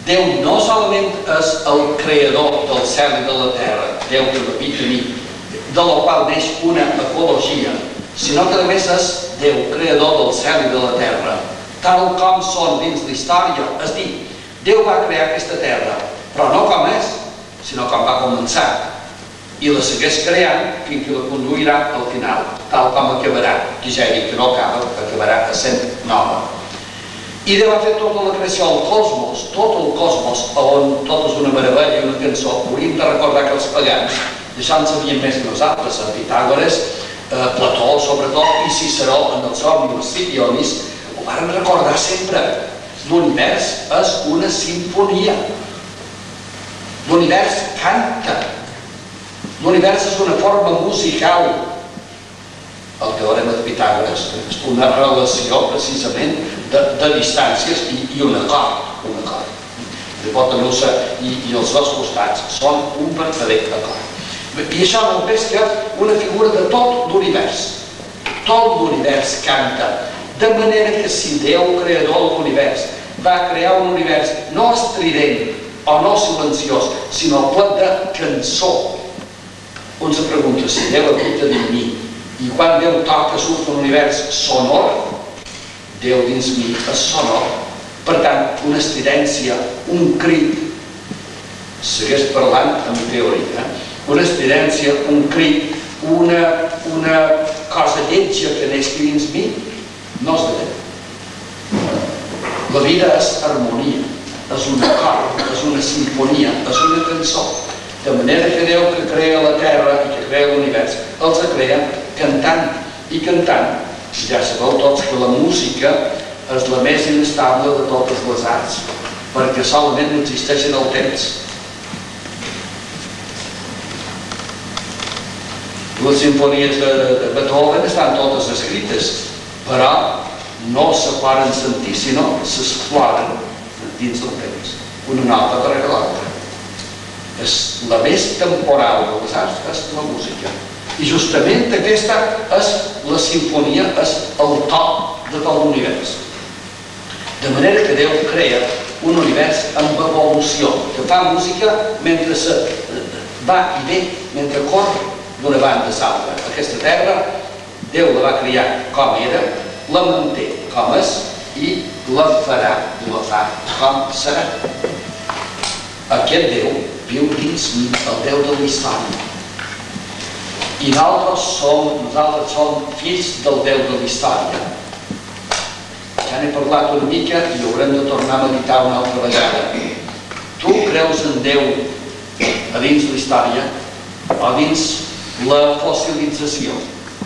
Déu no solament és el creador del cel i de la terra, Déu que m'habita a mi, de la qual neix una ecologia, sinó que a més és Déu, creador del cel i de la terra, tal com són dins la història. És a dir, Déu va crear aquesta terra, però no com és, sinó com va començar, i la segueix creant fins que la conduirà al final, tal com acabarà, que ja he dit que no acaba, acabarà essent nova. I Déu va fer tota la creació, el cosmos, tot el cosmos, on tot és una meravella i una cançó. Hauríem de recordar que els pagans, d'això en sabien més que nosaltres, Pitàgores, Plató, sobretot, i Ciceró, en el somni, els Scipions, ho van recordar sempre. L'univers és una sinfonia. L'univers canta. L'univers és una forma musical. El teorema de Pitàgores és una relació, precisament, de distàncies i un acord. L'hipòtenusa i els dos costats són un verdader acord. I això no és que una figura de tot l'univers. Tot l'univers canta. De manera que si Déu, creador de l'univers, va crear un univers no estrident o no silenciós, sinó ple de cançó, un se pregunta si Déu habita dins mi, i quan Déu toca surt un univers sonor, Déu dins mi és sonor. Per tant, una estridència, un crit, segueix parlant en teoria, una estridència, un crit, una cosa lletja que neix dins mi, no és de Déu. La vida és harmonia, és un acord, és una sinfonia, és una cançó. De manera que Déu que crea la terra i que crea l'univers, els crea cantant i cantant. Ja sabeu tots que la música és la més inestable de totes les arts, perquè solament existeix en el temps. Les sinfonies de Beethoven estan totes escrites, però no se poden sentir, sinó s'exploren dins del temps, una nota darrere l'altra. És la més temporal de les arts, és la música. I justament aquesta és la sinfonia, és el to de tot l'univers. De manera que Déu crea un univers amb evolució, que fa música mentre va i ve, mentre corre d'una banda a l'altra. Aquesta terra, Déu la va crear com era, la manté com és i la farà, la fa com serà. Aquest Déu viu dins mi, el Déu de la història. I nosaltres som fills del Déu de la història. Ja n'he parlat una mica i haurem de tornar a meditar una altra vegada. Tu creus en Déu a dins la història o dins la fossilització?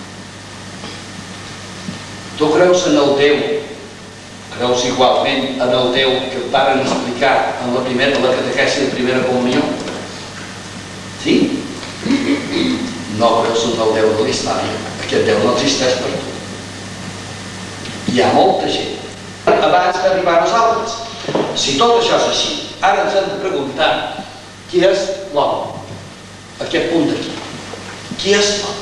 Tu creus en el Déu, creus igualment en el Déu que et varen explicar en la catequesi de primera comunió? Sí? No creus en el Déu de la història. Aquest Déu no existeix per tu. Hi ha molta gent. Abans d'arribar a nosaltres, si tot això és així, ara ens hem de preguntar qui és l'home? Aquest punt d'aquí. Qui és l'home?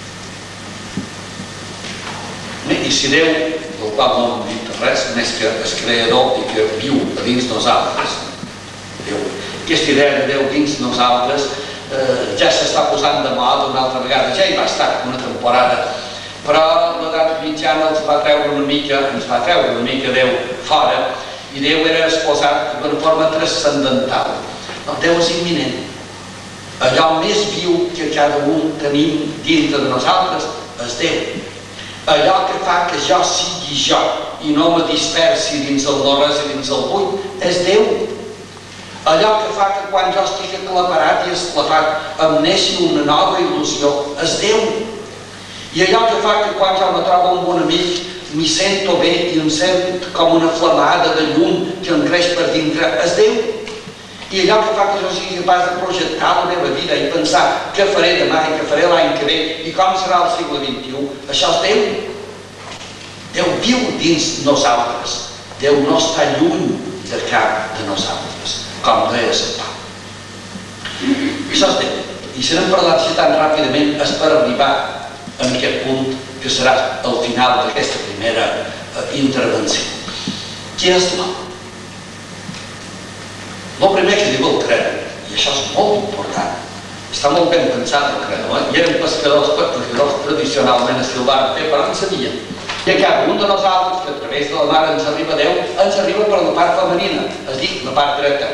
I si Déu, del qual no hem dit res, més que és creador i que viu a dins nosaltres, aquesta idea de Déu dins nosaltres ja s'està posant de moda una altra vegada, ja hi va estar una temporada, però l'edat mitjana ens va treure una mica Déu fora, i Déu era exposat d'una forma transcendental. El Déu és imminent. Allò més viu que cada un tenim dintre de nosaltres és Déu. Allò que fa que jo sigui jo i no me dispersi dins el no-res i dins el buit és Déu. Allò que fa que quan jo estic aclaparat i esclafat em neixi una nova il·lusió és Déu. I allò que fa que quan jo me trobo amb un amic m'hi sento bé i em sento com una flamada de llum que em creix per dintre és Déu. I allò que fa que jo sigui capaç de projectar la meva vida i pensar què faré demà i què faré l'any que ve i com serà el segle XXI, això és Déu. Déu viu dins nosaltres. Déu no està lluny de cap de nosaltres, com deies el Pau. Això és Déu. I si n'hem parlat així tan ràpidament és per arribar a aquest punt que serà el final d'aquesta primera intervenció. Qui és l'home? El primer que diu el credo, i això és molt important, està molt ben pensat el credo, i eren pescadors tradicionalment a Silvarte, però en sabien. I a cada un de nosaltres, que a través de la mare ens arriba Déu, ens arriba per la part femenina, és a dir, la part dreta.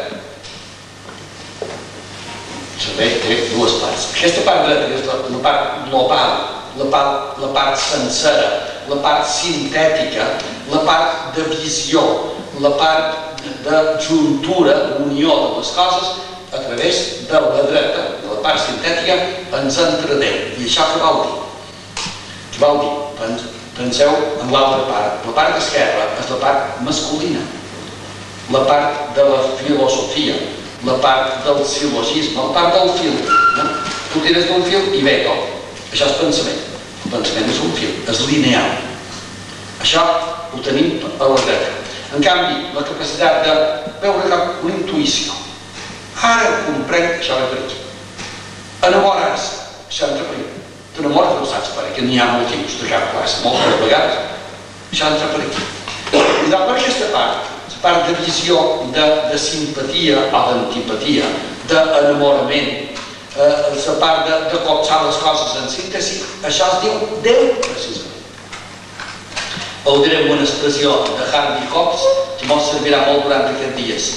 Saber té dues parts. Aquesta part dreta és la part global, la part sencera, la part sintètica, la part de visió, la part de juntura, unió de les coses, a través de la dreta, de la part sintètica, ens entra Déu. I això què vol dir? Què vol dir? Penseu en l'altra part. La part esquerra és la part masculina, la part de la filosofia, la part del silogisme, la part del fil. Tu tires d'un fil i ve tot. Això és pensament. El pensament és un fil, és lineal. Això ho tenim a la dreta. En canvi, la capacitat de veure una intuïció. Ara comprenc, això ve per aquí. Enamorar-se, això entra per aquí. T'enamores, no saps per aquí, n'hi ha motius de cap classe, moltes vegades. Això entra per aquí. I per aquesta part, la part de visió, de simpatia o d'antipatia, d'enamorament, la part de copsar les coses en síntesi, això es diu Déu, precisament. Ho diré amb una expressió de Harvey Cox, que ens servirà molt durant aquests dies.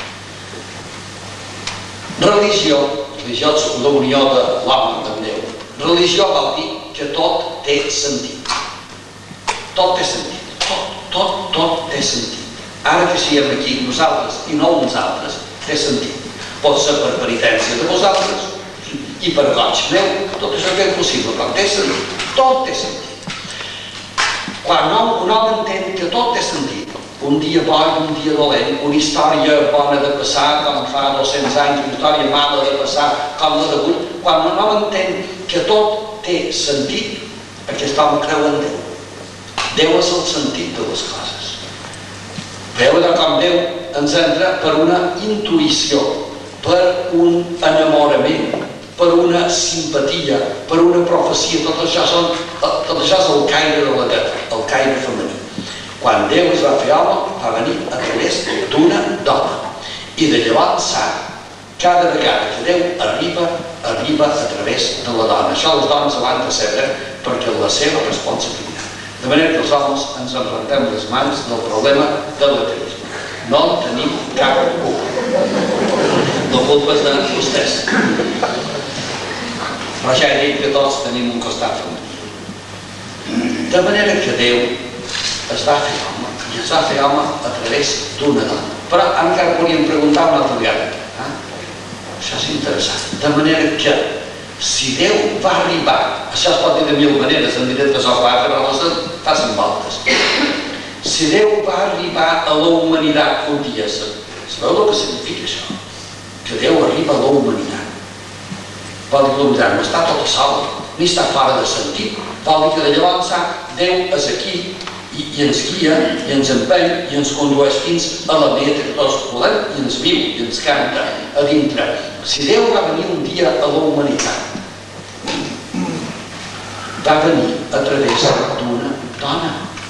Religió és la unió de l'home amb Déu. Religió vol dir que tot té sentit. Tot té sentit. Tot té sentit. Ara que siguem aquí nosaltres i no uns altres, té sentit. Pot ser per penitència de vosaltres i per goig meu, tot això que és possible, però té sentit. Tot té sentit. Quan un home entén que tot té sentit, un dia bo i un dia dolent, una història bona de passar com fa 200 anys, una història mala de passar com la d'avui, quan un home entén que tot té sentit, aquest home creu en Déu. Déu és el sentit de les coses. Veure com Déu ens entra per una intuïció, per un enamorament, per una simpatia, per una profecia. Tot això és el caire de la dreta, el caire femení. Quan Déu es va fer home, va venir a través d'una dona. I de llavors, cada vegada que Déu arriba a través de la dona. Això les dones ho han de saber perquè la seva responsabilitat. De manera que els homes ens enrentem les mans del problema de l'heterisme. No en tenim cap culpa. La culpa és de vostès. Però ja he dit que tots tenim un costat femení. De manera que Déu es va fer home, i es va fer home a través d'una dona. Però encara podríem preguntar una altra vegada. Això és interessant. De manera que si Déu va arribar, això es pot dir de mil maneres, en diré 3 o 4, però les facin voltes. Si Déu va arribar a la humanitat un dia, sabeu el que significa això? Que Déu arriba a la humanitat. Vol dir que la humanitat no està tota sola, ni està fora de sentit. Vol dir que de llavors Déu és aquí i ens guia, i ens empeny, i ens condueix fins a la meta que tots volem, i ens viu, i ens canta a dintre. Si Déu va venir un dia a la humanitat, va venir a través d'una dona.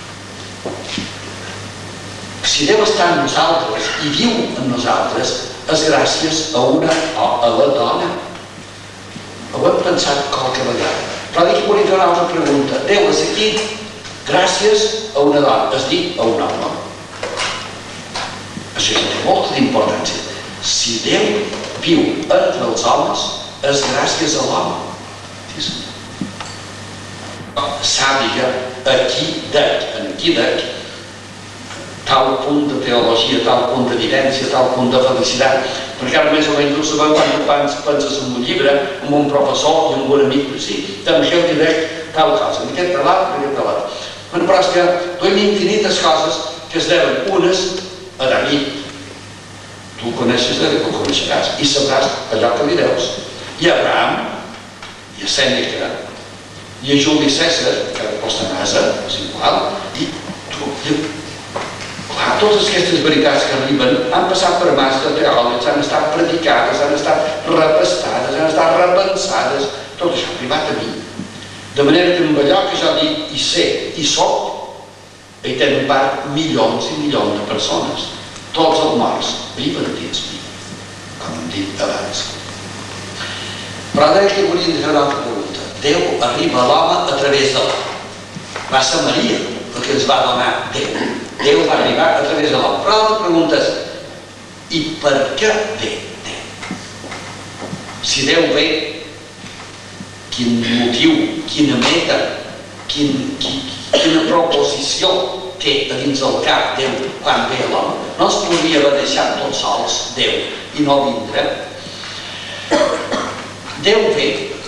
Si Déu està en nosaltres i viu en nosaltres, és gràcies a la dona. Ho hem pensat qualque vegada. Però aquí podem fer una altra pregunta. Déu és aquí gràcies a una dona, és dir, a un home. Això té molta importància. Si Déu viu entre els homes, és gràcies a l'home. Sàpiga aquí dec, tal punt de teologia, tal punt de vivència, tal punt de felicitat, perquè ara més o menys ho sabem quan penses en un llibre, en un professor i en un amic, sí, també hi dec tal cosa, en aquest relat, en aquest relat. Però és que tenim infinites coses que es deuen unes a David. Tu el coneixes, que el coneixeràs, i sabràs allò que li deus. I a Abraham, i a Sèneca, i a Juli Cèsar, que era postanasa, és igual, i clar, totes aquestes veritats que arriben han passat per mans de teòlegs, han estat predicades, han estat repastades, han estat repensades, tot això ha arribat a mi. De manera que amb allò que jo dic i sé i soc, hi tenen part milions i milions de persones. Tots els morts viuen dins mi. com hem dit abans. Però deia que volíem fer una altra pregunta. Déu arriba a l'home a través de l'home. Va ser Maria el que ens va donar Déu. Déu va arribar a través de l'home. Però la pregunta és, i per què ve Déu? Si Déu ve, quin motiu, quina meta, quina proposició té a dins del cap Déu quan ve l'home? No es podria haver deixat tots sols Déu i no vindre. Déu ve,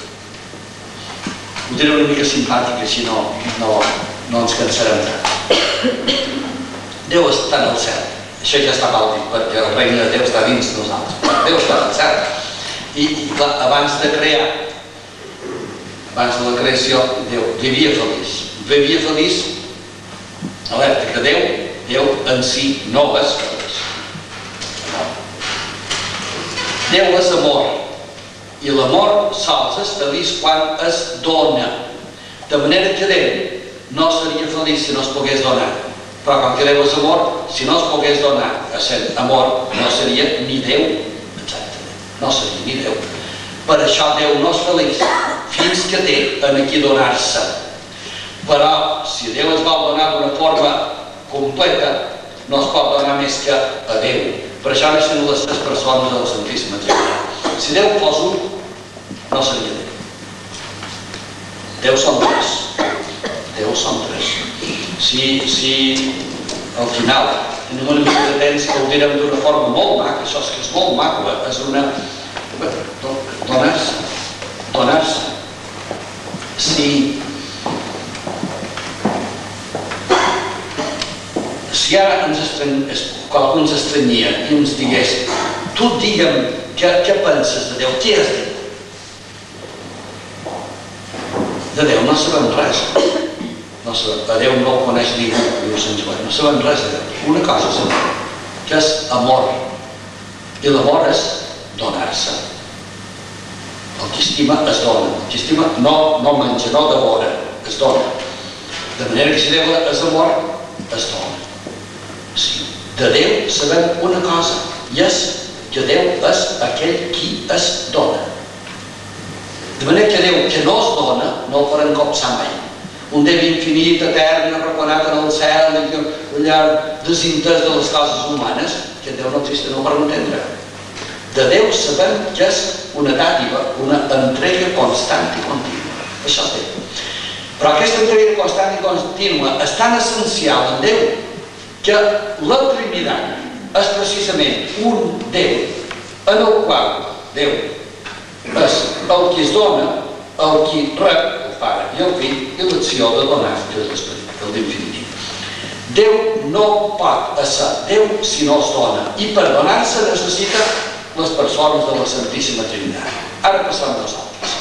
ho diré una mica simpàtic, així no ens cansarem tant. Déu està en el cel. Això ja està mal dit, perquè el regne de Déu està dins nosaltres. Déu està en el cel. I abans de crear, abans de la creació, Déu vivia feliç. Vivia feliç, alerta que Déu en si no és feliç. Déu és amor. I l'amor sols és feliç quan es dona. De manera que Déu no seria feliç si no es pogués donar. Però com que Déu és amor, si no es pogués donar a ser amor, no seria ni Déu, exactament, no seria ni Déu. Per això Déu no és feliç fins que té en qui donar-se. Però si Déu es vol donar d'una forma completa, no es pot donar més que a Déu. Per això neixen les tres persones de la Santíssima Trinitat. Si Déu fos un, no seria Déu. Déu són tres. Déu són tres. Si al final tenim una mica de temps que ho direm d'una forma molt maca, això és que és molt maco, és una... donar-se. Si ara qualcú ens estranyia i ens digués, tu digue'm què penses de Déu, què és Déu? De Déu no sabem res. A Déu no el coneix ningú, diu Sant Joan, no sabem res de Déu. Una cosa sabem, que és amor. I l'amor és donar-se. El que estima es dona. El que estima no menja, no devora, es dona. De manera que si Déu és amor, es dona. Sí. De Déu sabem una cosa, i és que Déu és aquell qui es dona. De manera que Déu que no es dona, no el farem copsar mai. Un Déu infinit, etern, arraconat en el cel, allà desintès de les coses humanes, que Déu no existe, no per entendre. De Déu sabem que és una dàdiva, una entrega constant i contínua. Això és Déu. Però aquesta entrega constant i contínua és tan essencial en Déu que la Trinitat és precisament un Déu en el qual Déu és el qui es dona, el qui rep, el Pare i el Fill, i l'acció de donar, que és l'Esperit, el d'infinitiu. Déu no pot ser Déu si no es dona, i per donar-se necessita les persones de la Santíssima Trinitat. Ara passem nosaltres.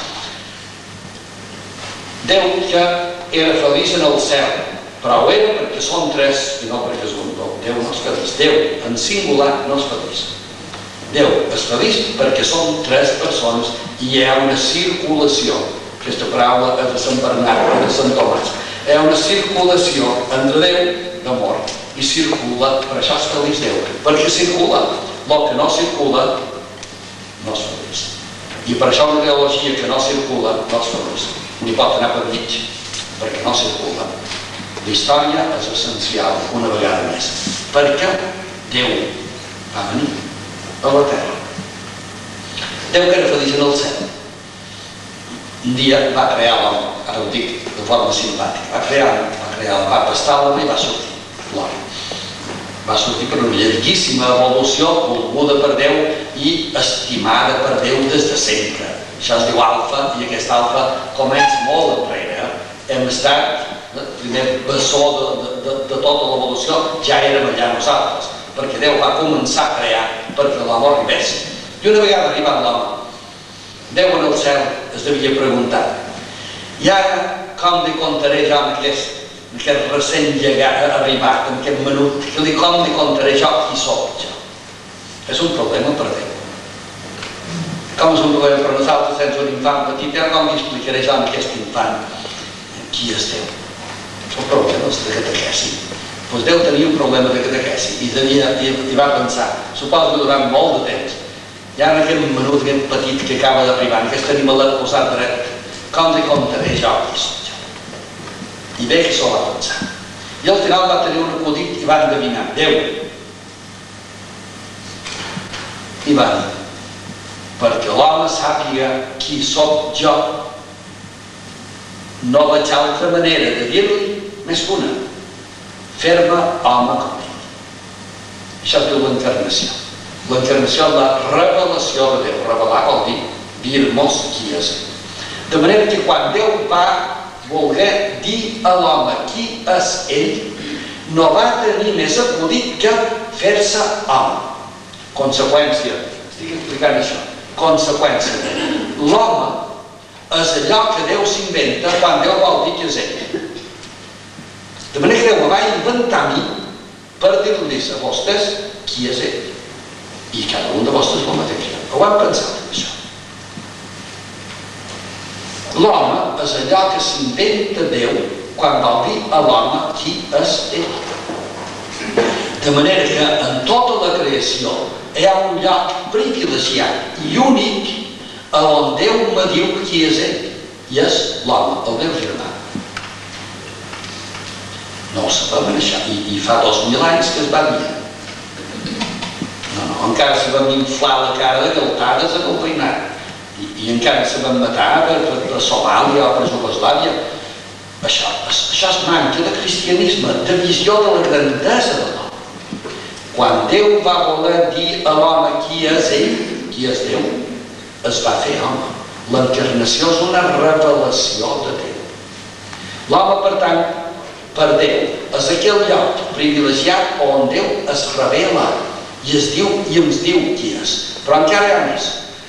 Déu que era feliç en el cel, però ho era perquè són tres i no perquè és un. Déu no és feliç. Déu en singular no és feliç. Déu és feliç perquè són tres persones i hi ha una circulació. Aquesta paraula és de Sant Bernat, de Sant Tomàs. Hi ha una circulació entre Déu d'amor i circula, per això és feliç Déu, perquè circula. El que no circula no és feliç. I per això una teologia que no circula no és feliç. Ni pot anar per mig, perquè no circula. La història és essencial una vegada més, perquè Déu va venir a la terra. Déu que era feliç en el cel. Un dia va crear l'home, ara ho dic de forma simpàtica, va crear la part estàlama i va sortir l'home. Va sortir per una llarguíssima evolució volguda per Déu i estimada per Déu des de sempre. Això es diu alfa i aquest alfa comença molt enrere. Hem estat, el primer bessó de tota l'evolució, ja érem allà nosaltres, perquè Déu va començar a crear perquè l'home arribés. I una vegada arribat l'home, Déu en el cel es devia preguntar, i ara com li contaré jo en aquest recent arribat, en aquest menut, com li contaré jo qui soc jo? És un problema per Déu. Com és un problema per nosaltres sense un infant petit, com li explicaré jo a aquest infant qui és Déu? Són problemes de catequesi. Doncs Déu tenia un problema de catequesi i va pensar, suposo que durant molt de temps, Hi ha aquest menut, aquest petit que acaba d'arribar, aquest animalet posat dret. Com li contaré jo qui soc jo? I bé que s'ho va pensar. I al final va tenir un acudit i va endevinar, Déu. I va dir, perquè l'home sàpiga qui soc jo, no veig altra manera de dir-li més que una, fer-me home com ell. Això es diu l'encarnació. L'encarnació és la revelació de Déu. Revelar vol dir dir-nos qui és ell. De manera que quan Déu va voler dir a l'home qui és ell, no va tenir més acudit que fer-se home. Conseqüència, estic explicant això, conseqüència. L'home és allò que Déu s'inventa quan Déu vol dir que és ell. De manera que Déu me va inventar a mi per dir-los a vostès qui és ell. I cada un de vostès el mateix. Ho han pensat en això. L'home és allò que s'inventa Déu quan vol dir a l'home qui és ell. De manera que en tota la creació hi ha un lloc privilegiat i únic on Déu me diu qui és ell. I és l'home, el meu germà. No ho sabem això. I fa 2000 anys que es va dir. No, encara se van inflar la cara de galtades en el veïnat. I encara se van matar per Somàlia o per Jugoslàvia. Això és manca de cristianisme, de visió de la grandesa de l'home. Quan Déu va voler dir a l'home qui és ell, qui és Déu, es va fer home. L'encarnació és una revelació de Déu. L'home, per tant, per Déu, és aquell lloc privilegiat on Déu es revela i es diu i ens diu qui és. Però encara hi ha més.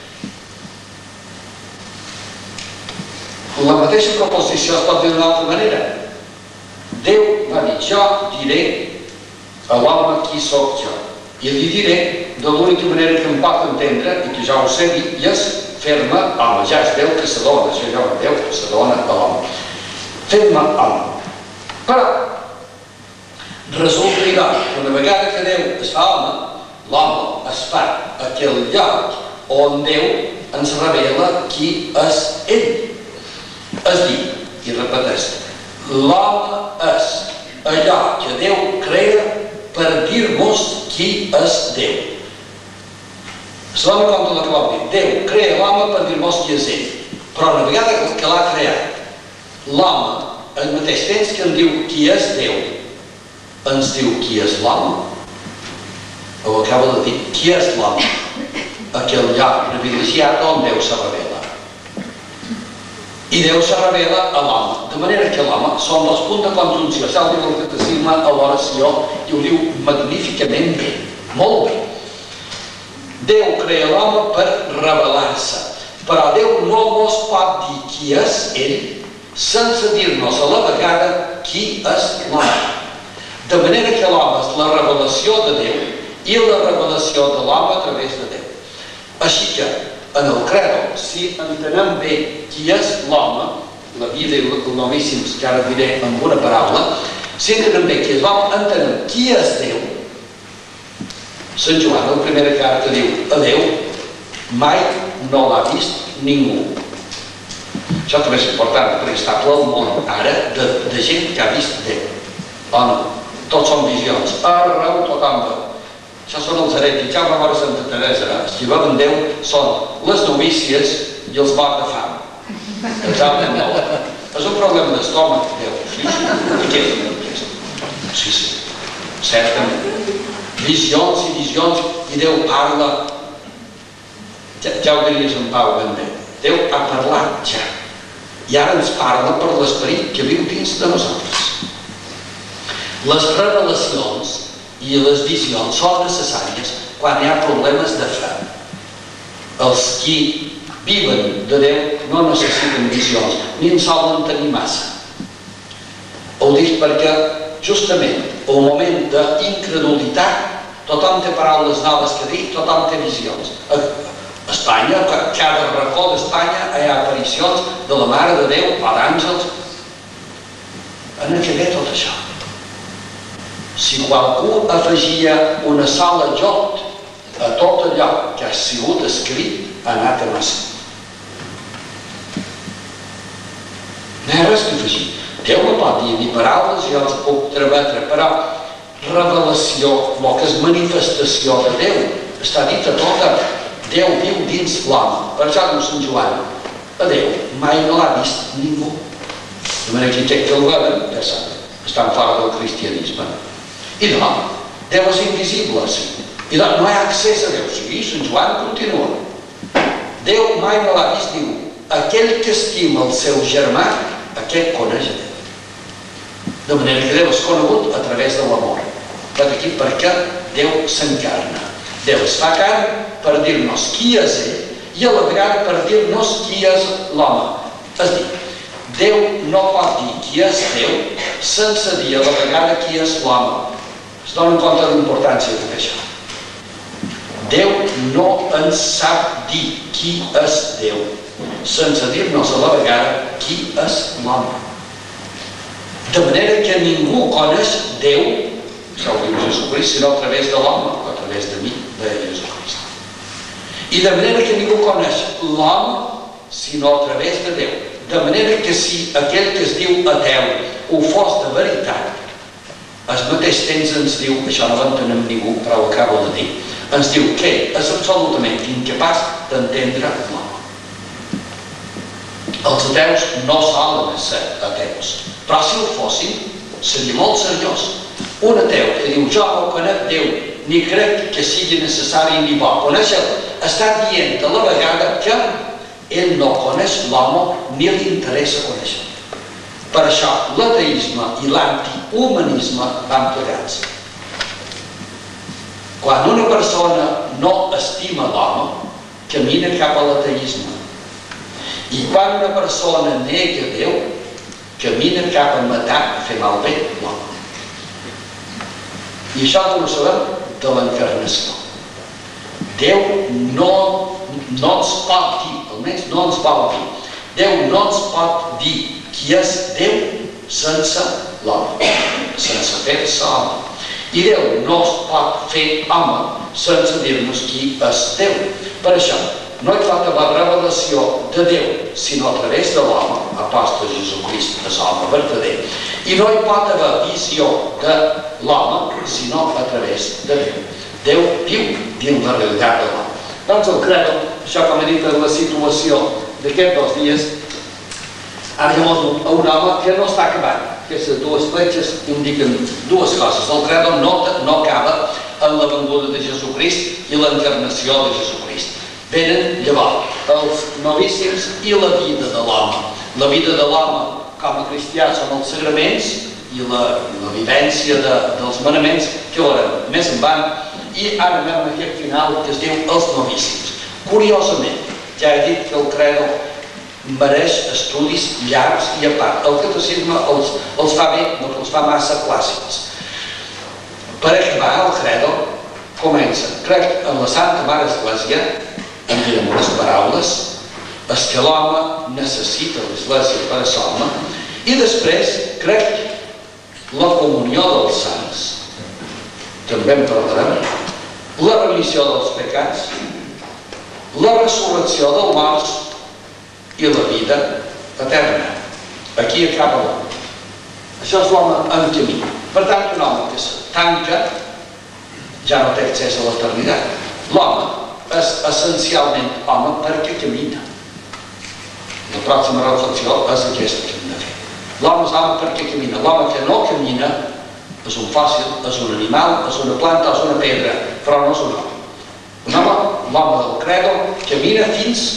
La mateixa proposició es pot dir d'una altra manera. Déu va dir, jo diré a l'home qui soc jo. I li diré de l'única manera que em pot entendre, i que jo ho sé dir, i és fer-me home. Ja és Déu que s'adona, això ja és Déu que s'adona a l'home. Fer-me home. Però resulta que una vegada que Déu es fa home, l'home es fa aquell lloc on Déu ens revela qui és ell. És dir, i repeteix, l'home és allò que Déu crea per dir-nos qui és Déu. Se dona compte del que vol dir. Déu crea l'home per dir-nos qui és ell. Però una vegada que l'ha creat, l'home, al mateix temps que em diu qui és Déu, ens diu qui és l'home. Ho acaba de dir, qui és l'home? Aquell lloc privilegiat on Déu se revela. I Déu se revela a l'home. De manera que l'home són els punts de conjunció. Ja ho diu el catecisme a l'oració i ho diu magníficament bé, molt bé. Déu crea l'home per revelar-se, però Déu no ens pot dir qui és ell sense dir-nos a la vegada qui és l'home. De manera que l'home és la revelació de Déu i la revelació de l'home a través de Déu. Així que, en el credo, si entenem bé qui és l'home, la vida i els novíssims, que ara diré amb una paraula, si entenem bé qui és l'home, entenem qui és Déu. Sant Joan, la primera carta, diu, a Déu mai no l'ha vist ningú. Això també és important, perquè està ple el món ara de gent que ha vist Déu. Home, tots són visions, arreu tothom veu. Això són els herètics, ja va veure Santa Teresa, qui veuen Déu són les novícies i els morts de fam. Exactament no. És un problema d'estómac, Déu. Sí, certament. Visions i visions, i Déu parla. Ja ho diries en Pau ben bé. Déu ha parlat ja. I ara ens parla per l'esperit que viu dins de nosaltres. Les revelacions i les visions són necessàries quan hi ha problemes de fe. Els qui viven de Déu no necessiten visions, ni en solen tenir massa. Ho dic perquè, justament, al moment d'incredulitat, tothom té paraules noves que dir, tothom té visions. A Espanya, a cada racó d'Espanya, hi ha aparicions de la Mare de Déu o d'àngels. En què ve tot això? Si qualcú afegia una sola jot a tot allò que ha sigut escrit ha anat a massa. No hi ha res que afegir. Déu me pot dir paraules, jo els puc trametre, però revelació, el que és manifestació de Déu, està dit a tota. Déu viu dins l'home. Per això diu Sant Joan, a Déu mai no l'ha vist ningú. De manera que aquell que el veuen, ja saben, estan fora del cristianisme. I no, Déu és invisible, sí. I no hi ha accés a Déu. Sí, Sant Joan continua. Déu mai no l'ha vist ningú. Aquell que estima el seu germà, aquest coneix a Déu. De manera que Déu és conegut a través de l'amor. Vet aquí perquè Déu s'encarna. Déu es fa carn per dir-nos qui és ell i a la vegada per dir-nos qui és l'home. És a dir, Déu no pot dir qui és Déu sense dir a la vegada qui és l'home. Es donen compte de la importància de això. Déu no ens sap dir qui és Déu sense dir-nos a la vegada qui és l'home. De manera que ningú coneix Déu, això ho diu Jesucrist, sinó a través de l'home, o a través de mi, de Jesucrist. I de manera que ningú coneix l'home, sinó a través de Déu. De manera que si aquell que es diu ateu ho fos de veritat, al mateix temps ens diu, això no ho entenem ningú, però ho acabo de dir, ens diu que és absolutament incapaç d'entendre l'home. Els ateus no solen ser ateus, però si ho fossin, seria molt seriós. Un ateu que diu, jo no conec Déu, ni crec que sigui necessari ni bo conèixer-lo, està dient a la vegada que ell no coneix l'home ni li interessa conèixer-lo. Per això, l'ateisme i l'antihumanisme van plegats. Quan una persona no estima l'home, camina cap a l'ateisme. I quan una persona nega Déu, camina cap a matar, a fer malbé l'home. I això ho sabem de l'encarnació. Déu no ens pot dir, almenys no ens vol dir, Déu no ens pot dir qui és Déu sense l'home, sense fer-se home. I Déu no es pot fer home sense dir-nos qui és Déu. Per això, no hi falta la revelació de Déu, sinó a través de l'home, apòstol Jesucrist, és home verdader. I no hi pot haver visió de l'home, sinó a través de Déu. Déu viu dins la realitat de l'home. Doncs el credo, això com he dit en la situació d'aquests 2 dies, ara llavors a un home que no està acabant. Aquestes 2 fletxes indiquen 2 coses. El credo no acaba en la venguda de Jesucrist i l'encarnació de Jesucrist. Venen llavors els novíssims i la vida de l'home. La vida de l'home com a cristià són els sagraments i la vivència dels manaments que veurem més en van. I ara anem a aquest final que es diu els novíssims. Curiosament, ja he dit que el credo mereix estudis llargs i a part. El catecisme els fa bé, no que els fa massa clàssics. Per acabar, el credo comença, crec, en la Santa Mare Església, en direm unes paraules, és que l'home necessita l'Església per a ser-home, i després, crec, la comunió dels sants, també en parlarem, la remissió dels pecats, la resurrecció del mort i la vida eterna. Aquí acaba l'home. Això és l'home en camí. Per tant, un home que se tanca ja no té accés a l'eternitat. L'home és essencialment home perquè camina. La pròxima reflexió és aquesta que hem de fer. L'home és home perquè camina. L'home que no camina és un fòssil, és un animal, és una planta, és una pedra, però no és un home. Un home, l'home del credo, camina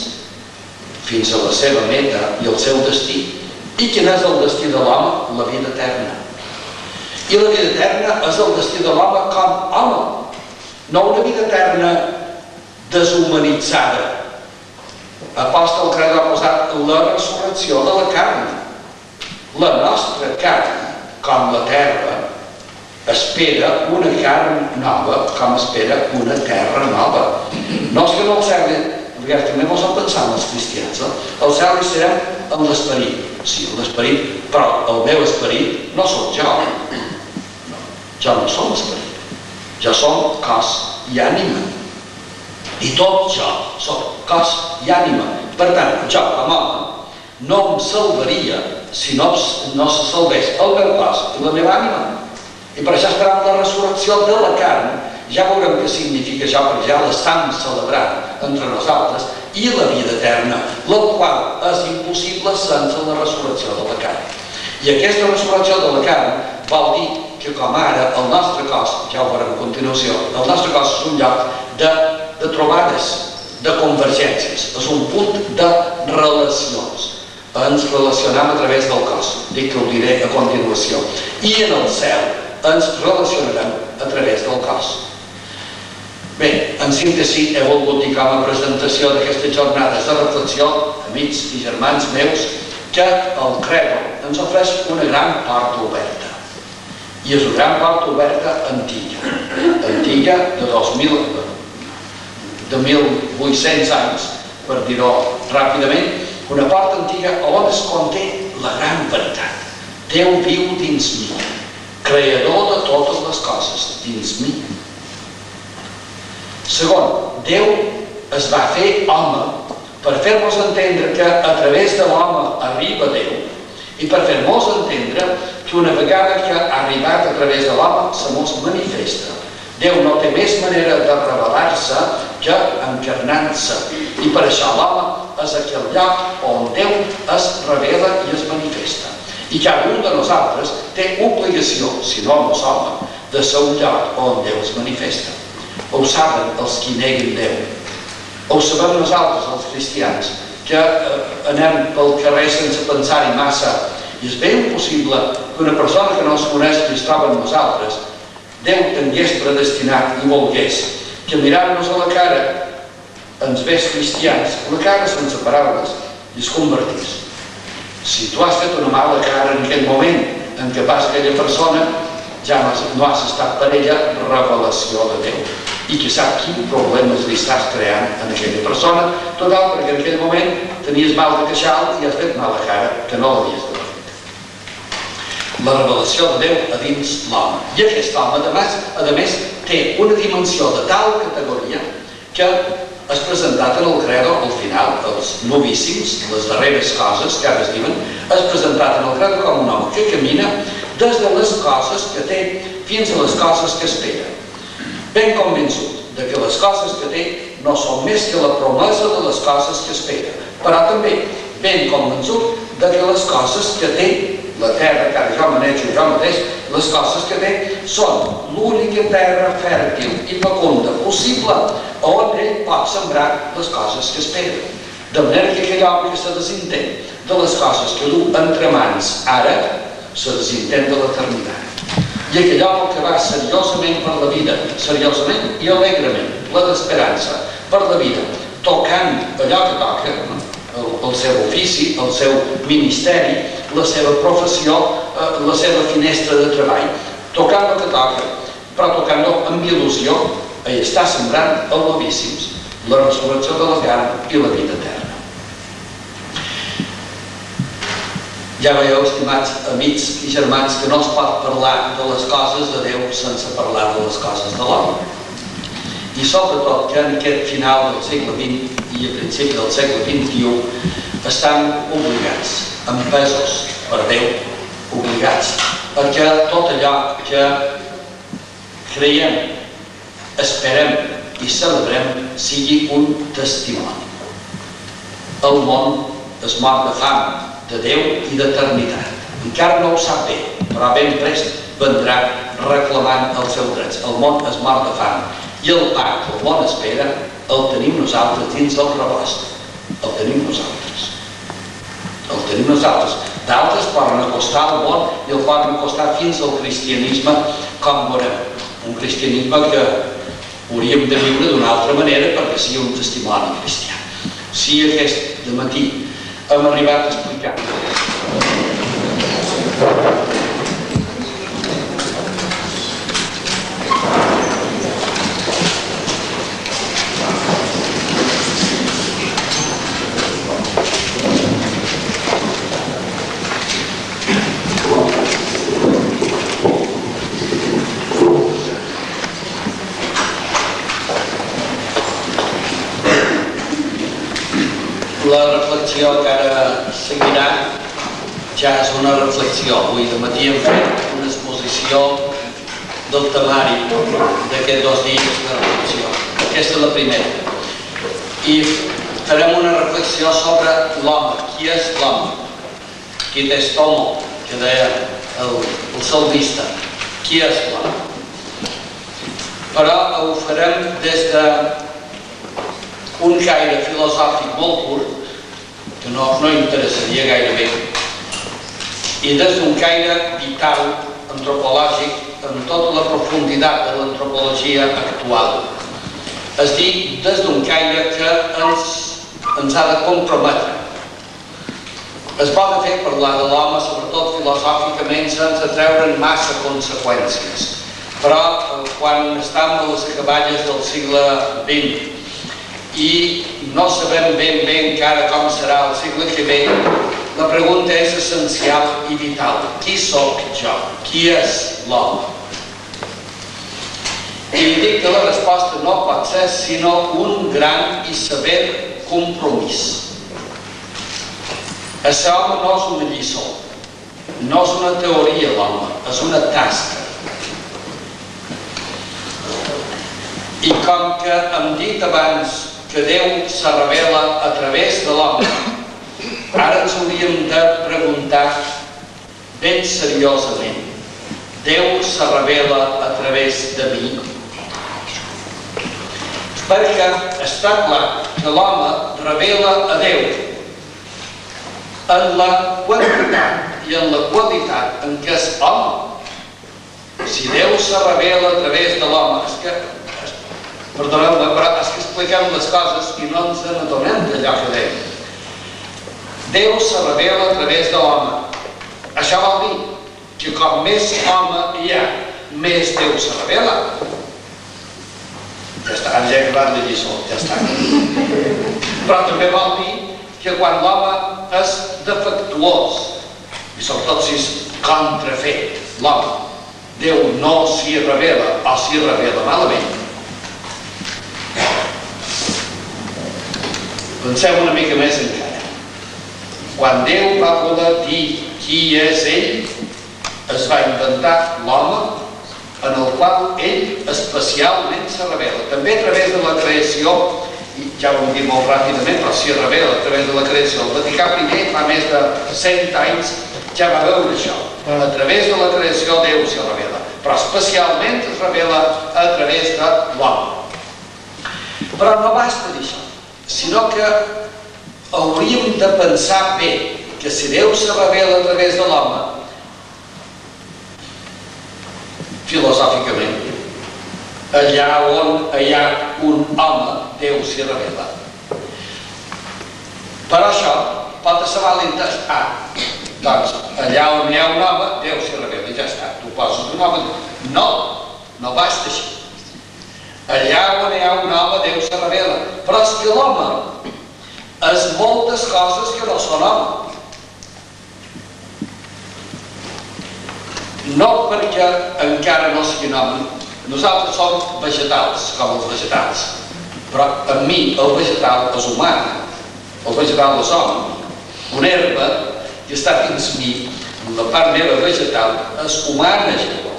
fins a la seva meta i el seu destí. I quin és el destí de l'home? La vida eterna. I la vida eterna és el destí de l'home com home. No una vida eterna deshumanitzada. Aposta el credo ha posat la resurrecció de la carn. La nostra carn, com la terra, espera una carn nova com espera una terra nova. No és que no el cel, perquè també mos en pensant els cristians, el cel hi serem en l'esperit. Sí, en l'esperit, però el meu esperit no sóc jo. Jo no som esperit. Jo som cos i ànima. I tot jo soc cos i ànima. Per tant, jo com a home no em salvaria si no se salvés el meu cos i la meva ànima. I per això esperant la resurrecció de la carn, ja veurem què significa això, perquè ja l'estam celebrant entre nosaltres, i la vida eterna, la qual és impossible sense la resurrecció de la carn. I aquesta resurrecció de la carn vol dir que com ara el nostre cos, ja ho veurem a continuació, el nostre cos és un lloc de trobades, de convergències, és un punt de relacions. Ens relacionam a través del cos, dic que ho diré a continuació. I en el cel ens relacionarem a través del cos. Bé, en síntesi, he volgut dir com a presentació d'aquestes jornades de reflexió, amics i germans meus, que el credo ens ofereix una gran porta oberta. I és una gran porta oberta antiga. Antiga de 1.800 anys, per dir-ho ràpidament, una porta antiga on es conté la gran veritat. Déu viu dins mi, creador de totes les coses dins mi. Segon, Déu es va fer home per fer-nos entendre que a través de l'home arriba Déu i per fer-nos entendre que una vegada que ha arribat a través de l'home se mos manifesta. Déu no té més manera de revelar-se que encarnant-se i per això l'home és aquell lloc on Déu es revela i es manifesta. I cada un de nosaltres té obligació, si no no som, de ser un lloc on Déu es manifesta. Ho saben els qui neguen Déu. Ho sabem nosaltres, els cristians, que anem pel carrer sense pensar-hi massa. I és ben possible que una persona que no es coneix i es troba amb nosaltres, Déu tingués predestinat i volgués que mirant-nos a la cara ens ves cristians, la cara sense paraules, i es convertís. Si tu has fet una mala cara en aquell moment en què vas aquella persona, ja no has estat per ella, revelació de Déu. I qui sap quin problemes li estàs creant en aquella persona, total, perquè en aquell moment tenies mal de queixal i has fet mala cara, que no l'havies de fer. La revelació de Déu a dins l'home. I aquest home, a més, té una dimensió de tal categoria que és presentat en el credo, al final, els novíssims, les darreres coses que ara es diuen, és presentat en el credo com un home que camina des de les coses que té fins a les coses que espera. Ben convençut que les coses que té no són més que la promesa de les coses que espera, però també ben convençut que les coses que té, la terra que ara jo manejo jo mateix, les coses que té són l'única terra fèrtil i fecunda possible on ell pot sembrar les coses que espera. De manera que aquell home que se desentén de les coses que du entre mans ara, se desentén de l'eternitat. I aquell home que va seriosament per la vida, seriosament i alegrement, ple d'esperança, per la vida, tocant allò que toca, el seu ofici, el seu ministeri, la seva professió, la seva finestra de treball, tocant el que toca, però tocant-lo amb il·lusió, ell està sembrant els novíssims, la resurrecció de la carn i la vida eterna. Ja veieu, estimats amics i germans, que no es pot parlar de les coses de Déu sense parlar de les coses de l'home. I sobretot que en aquest final del segle XX i a principi del segle XXI estan obligats, empesos per Déu, obligats, perquè tot allò que creiem, esperem i celebrem sigui un testimoni. El món es mor de fam, de Déu i d'eternitat. Encara no ho sap bé, però ben prest vendrà reclamant els seus drets. El món es mor de fam i el pa que el món espera el tenim nosaltres dins del rebost. El tenim nosaltres. El tenim nosaltres. D'altres poden acostar al món i el poden acostar fins al cristianisme com veurem. Un cristianisme que hauríem de viure d'una altra manera perquè sigui un testimoni cristià. Si aquest dematí hem arribat a explicar. l'exposició que ara seguirà ja és una reflexió. Avui de matí hem fet una exposició del temari d'aquests 2 dies de reflexió. Aquesta és la primera. I farem una reflexió sobre l'home. Qui és l'home? Qui és l'home? Que deia el salmista. Qui és l'home? Però ho farem des d'un caire filosòfic molt curt, que no interessaria gaire bé, i des d'un caire vital, antropològic, amb tota la profunditat de l'antropologia actual. És dir, des d'un caire que ens ha de comprometre. Es pot fer parlar de l'home, sobretot filosòficament, sense treure'n massa conseqüències. Però quan estem a les acaballes del segle XX i no sabem ben bé encara com serà el segle que ve, la pregunta és essencial i vital. Qui sóc jo? Qui és l'home? I dic que la resposta no pot ser sinó un gran i sever compromís. Això home no és una lliçó, no és una teoria l'home, és una tasca. I com que hem dit abans que Déu se revela a través de l'home, ara ens hauríem de preguntar ben seriosament: Déu se revela a través de mi? Perquè està clar que l'home revela a Déu en la quantitat i en la qualitat en què és home. Si Déu se revela a través de l'home, és que, perdoneu-me, però és que expliquem les coses i no ens n'adonem d'allò que deim. Déu se revela a través de l'home. Això vol dir que com més home hi ha, més Déu se revela. Ja està, ens he acabat la lliçó, ja està. Però també vol dir que quan l'home és defectuós, i sobretot si és contrafet l'home, Déu no s'hi revela o s'hi revela malament. Pensem una mica més encara. Quan Déu va voler dir qui és ell, es va inventar l'home en el qual ell especialment se revela. També a través de la creació, i ja ho hem dit molt ràpidament, però s'hi revela a través de la creació. El Vaticà I fa més de 100 anys ja va veure això. A través de la creació Déu s'hi revela, però especialment es revela a través de l'home. Però no basta d'això, sinó que hauríem de pensar bé que si Déu se revela a través de l'home, filosòficament, allà on hi ha un home, Déu s'hi revela. Per això pot ser vàlid doncs allà on hi ha un home, Déu s'hi revela i ja està. Tu poses un home, no basta així. Allà on hi ha un home, Déu s'hi revela. Però és que l'home és moltes coses que no són home. No perquè encara no siguin home. Nosaltres som vegetals, com els vegetals. Però en mi el vegetal és humà. El vegetal és home. Una herba que està dins mi, la part meva vegetal, és humana.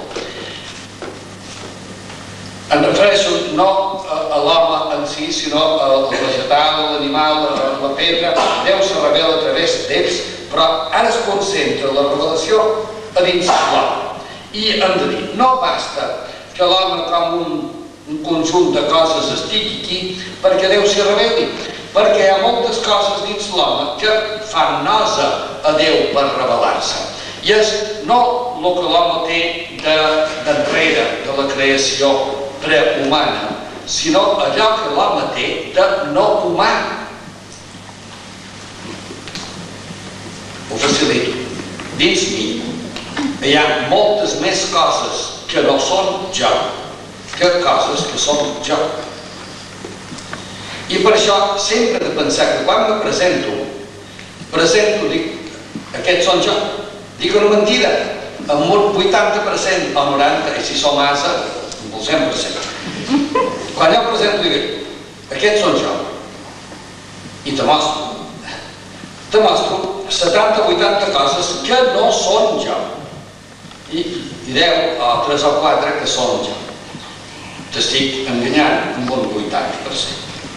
Em refereixo no a l'home en si, sinó al vegetal, l'animal, la pedra. Déu se revela a través d'ells, però ara es concentra la revelació a dins l'home. I hem de dir, no basta que l'home com un conjunt de coses estigui aquí perquè Déu s'hi reveli, perquè hi ha moltes coses dins l'home que fan nosa a Déu per revelar-se. I és no el que l'home té d'enrere de la creació prehumana, sinó allò que l'home té de no humà. Ho facilito. Dins mi hi ha moltes més coses que no són jo que coses que són jo. I per això sempre he de pensar que quan me presento, dic, aquests són jo. Dic una mentida, amb un 80% o 90%, i si som asa, amb el 100%. Quan jo presento dic, aquests són jo. I te mostro. te mostro 70-80 coses que no són jo. I 10 o 3 o 4 que són jo. T'estic enganyant amb un 80%.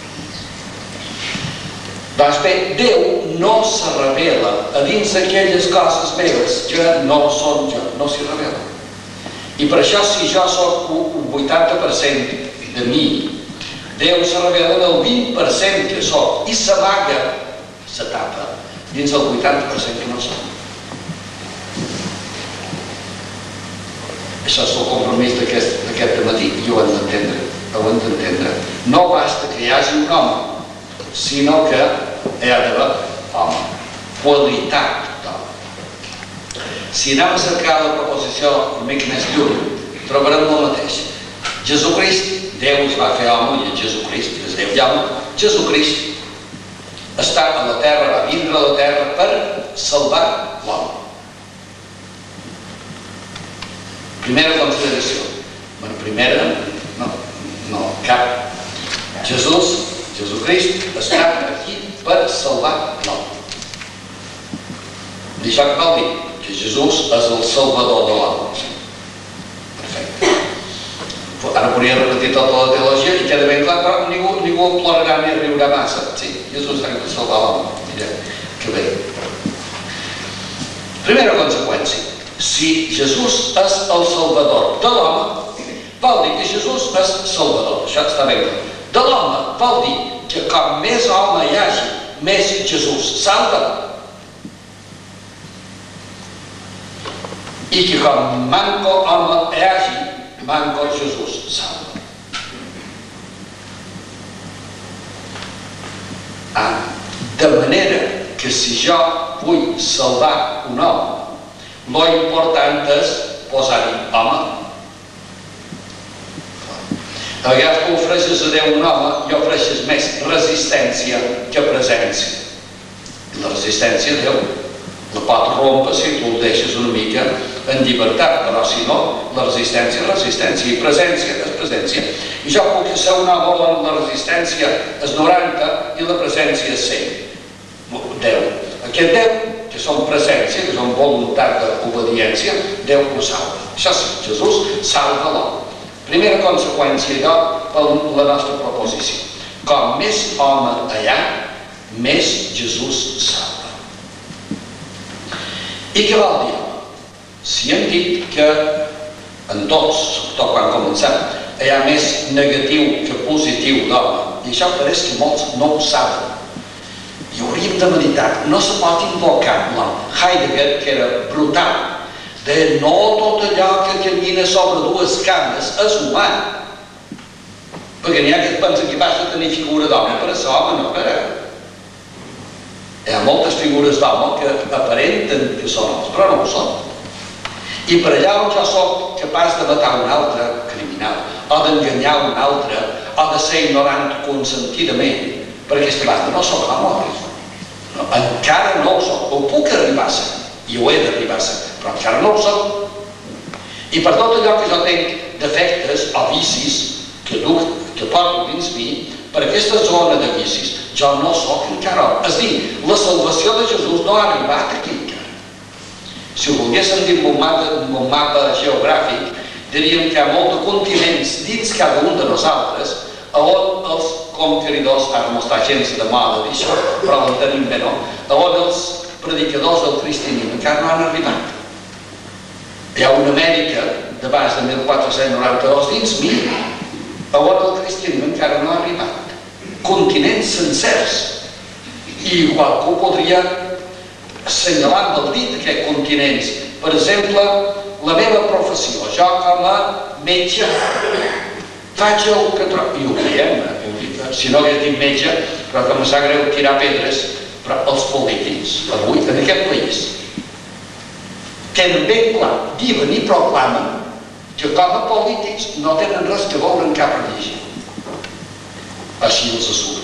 Doncs bé, Déu no se revela a dins d'aquelles coses meves que no són jo, no s'hi revela. I per això, si jo soc un 80% de mi, Déu se revela del 20% que soc i s'amaga, se tapa, dins del 80% que no soc. Això és el compromís d'aquest matí, i ho hem d'entendre. No basta que hi hagi un home, sinó que hi ha d'haver home, qualitat d'home. Si anem a cercar la proposició una mica més lluny, trobarem el mateix. Jesucrist, Déu es va fer home, i Jesucrist, és Déu i home, Jesucrist està a la terra, va vindre a la terra per salvar l'home. Primera consideració. Bueno, primera, no, cap. Jesucrist està aquí per salvar l'home. I això què vol dir? Que Jesús és el salvador de l'home. Perfecte. Ara podria repetir tota la teologia i queda ben clar, però ningú plorarà ni riurà massa. Sí, Jesús està aquí per salvar l'home. Mira, que bé. Primera conseqüència. Si Jesús és el salvador de l'home, vol dir que Jesús és salvador. Això està ben clar. De l'home vol dir que com més home hi hagi, més Jesús salva. I que com manco home hi hagi, manco Jesús salva. De manera que si jo vull salvar un home, lo important és posar-hi home. A vegades que ofereixes a Déu un home i ofereixes més resistència que presència. I la resistència a Déu la pot rompre si tu el deixes una mica en llibertat, però si no, la resistència és resistència i presència és presència. I jo puc ser un home on la resistència és 90 i la presència és 100. Déu. Aquest Déu, que són presència, que són voluntat d'obediència, Déu ho salva. Això sí, Jesús salva l'home. Primera conseqüència per la nostra proposició. Com més home hi ha, més Jesús salva. I què vol dir? Si hem dit que en tots, sobretot quan comencem, hi ha més negatiu que positiu d'home, i això pareix que molts no ho saben, i hauríem de meditar. No se pot invocar l'home. Heidegger, que era brutal, de no tot allò que camina sobre dues cames és humà. Perquè n'hi ha que es pensa que basta tenir figura d'home per a ser home, no per a... Hi ha moltes figures d'home que aparenten que són homes, però no ho són. I per allà on jo soc capaç de matar un altre criminal, o d'enganyar un altre, o de ser ignorant consentidament, perquè aquesta banda no soc home. Encara no ho soc. Ho puc arribar a ser, i ho he d'arribar a ser, però encara no ho soc. I per tot allò que jo tenc defectes o vicis que porto dins mi, per aquesta zona de vicis, jo no soc encara home. És a dir, la salvació de Jesús no ha arribat aquí encara. Si ho volguéssim dir en un mapa geogràfic, diríem que hi ha molts continents dins cada un de nosaltres on els conqueridors, ara no està gens de moda dir això, però ho tenim bé, no? On els predicadors del cristianisme encara no han arribat. Hi ha una Amèrica d'abans de 1492 dins mi, on el cristianisme encara no ha arribat. Continents sencers. I qualcú podria assenyalar amb el dit aquests continents. Per exemple, la meva professió. Jo com a metge faig el que trobo. I ho diem, si no hagués dit metge, però que em sap greu tirar pedres, però els polítics, avui, en aquest país, tenen ben clar, diuen i proclamen que com a polítics no tenen res que veure en cap religió. Així els surt.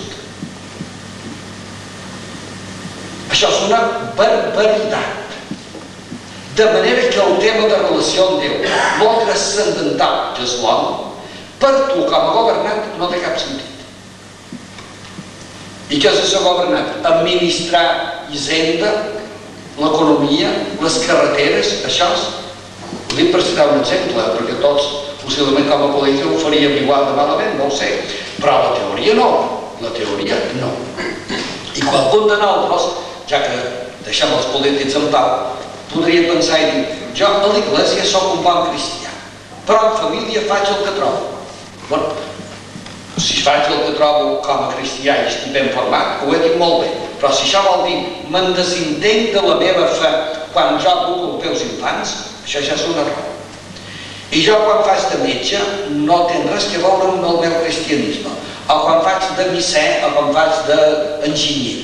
Això és una barbaritat. De manera que el tema de relació amb Déu, el transcendental, que és l'home, per tu com a governant no té cap sentit. I què és això governant? Administrar Hisenda, l'economia, les carreteres, això és... Ho dic per citar un exemple, perquè tots, possiblement com a política, ho faríem igual de malament, no ho sé. Però la teoria no, la teoria no. I qualcun de nosaltres, ja que deixem els polítics en pau, podria pensar i dir, jo a l'església sóc un bon cristià, però en família faig el que trobo. Bueno, si faig el que trobo com a cristià i estic ben format, ho he dit molt bé, però si això vol dir me'n desintenc de la meva fe quan jo educo els meus infants, això ja és un error. I jo quan faig de metge no té res que veure amb el meu cristianisme, o quan faig de misser o quan faig d'enginyer.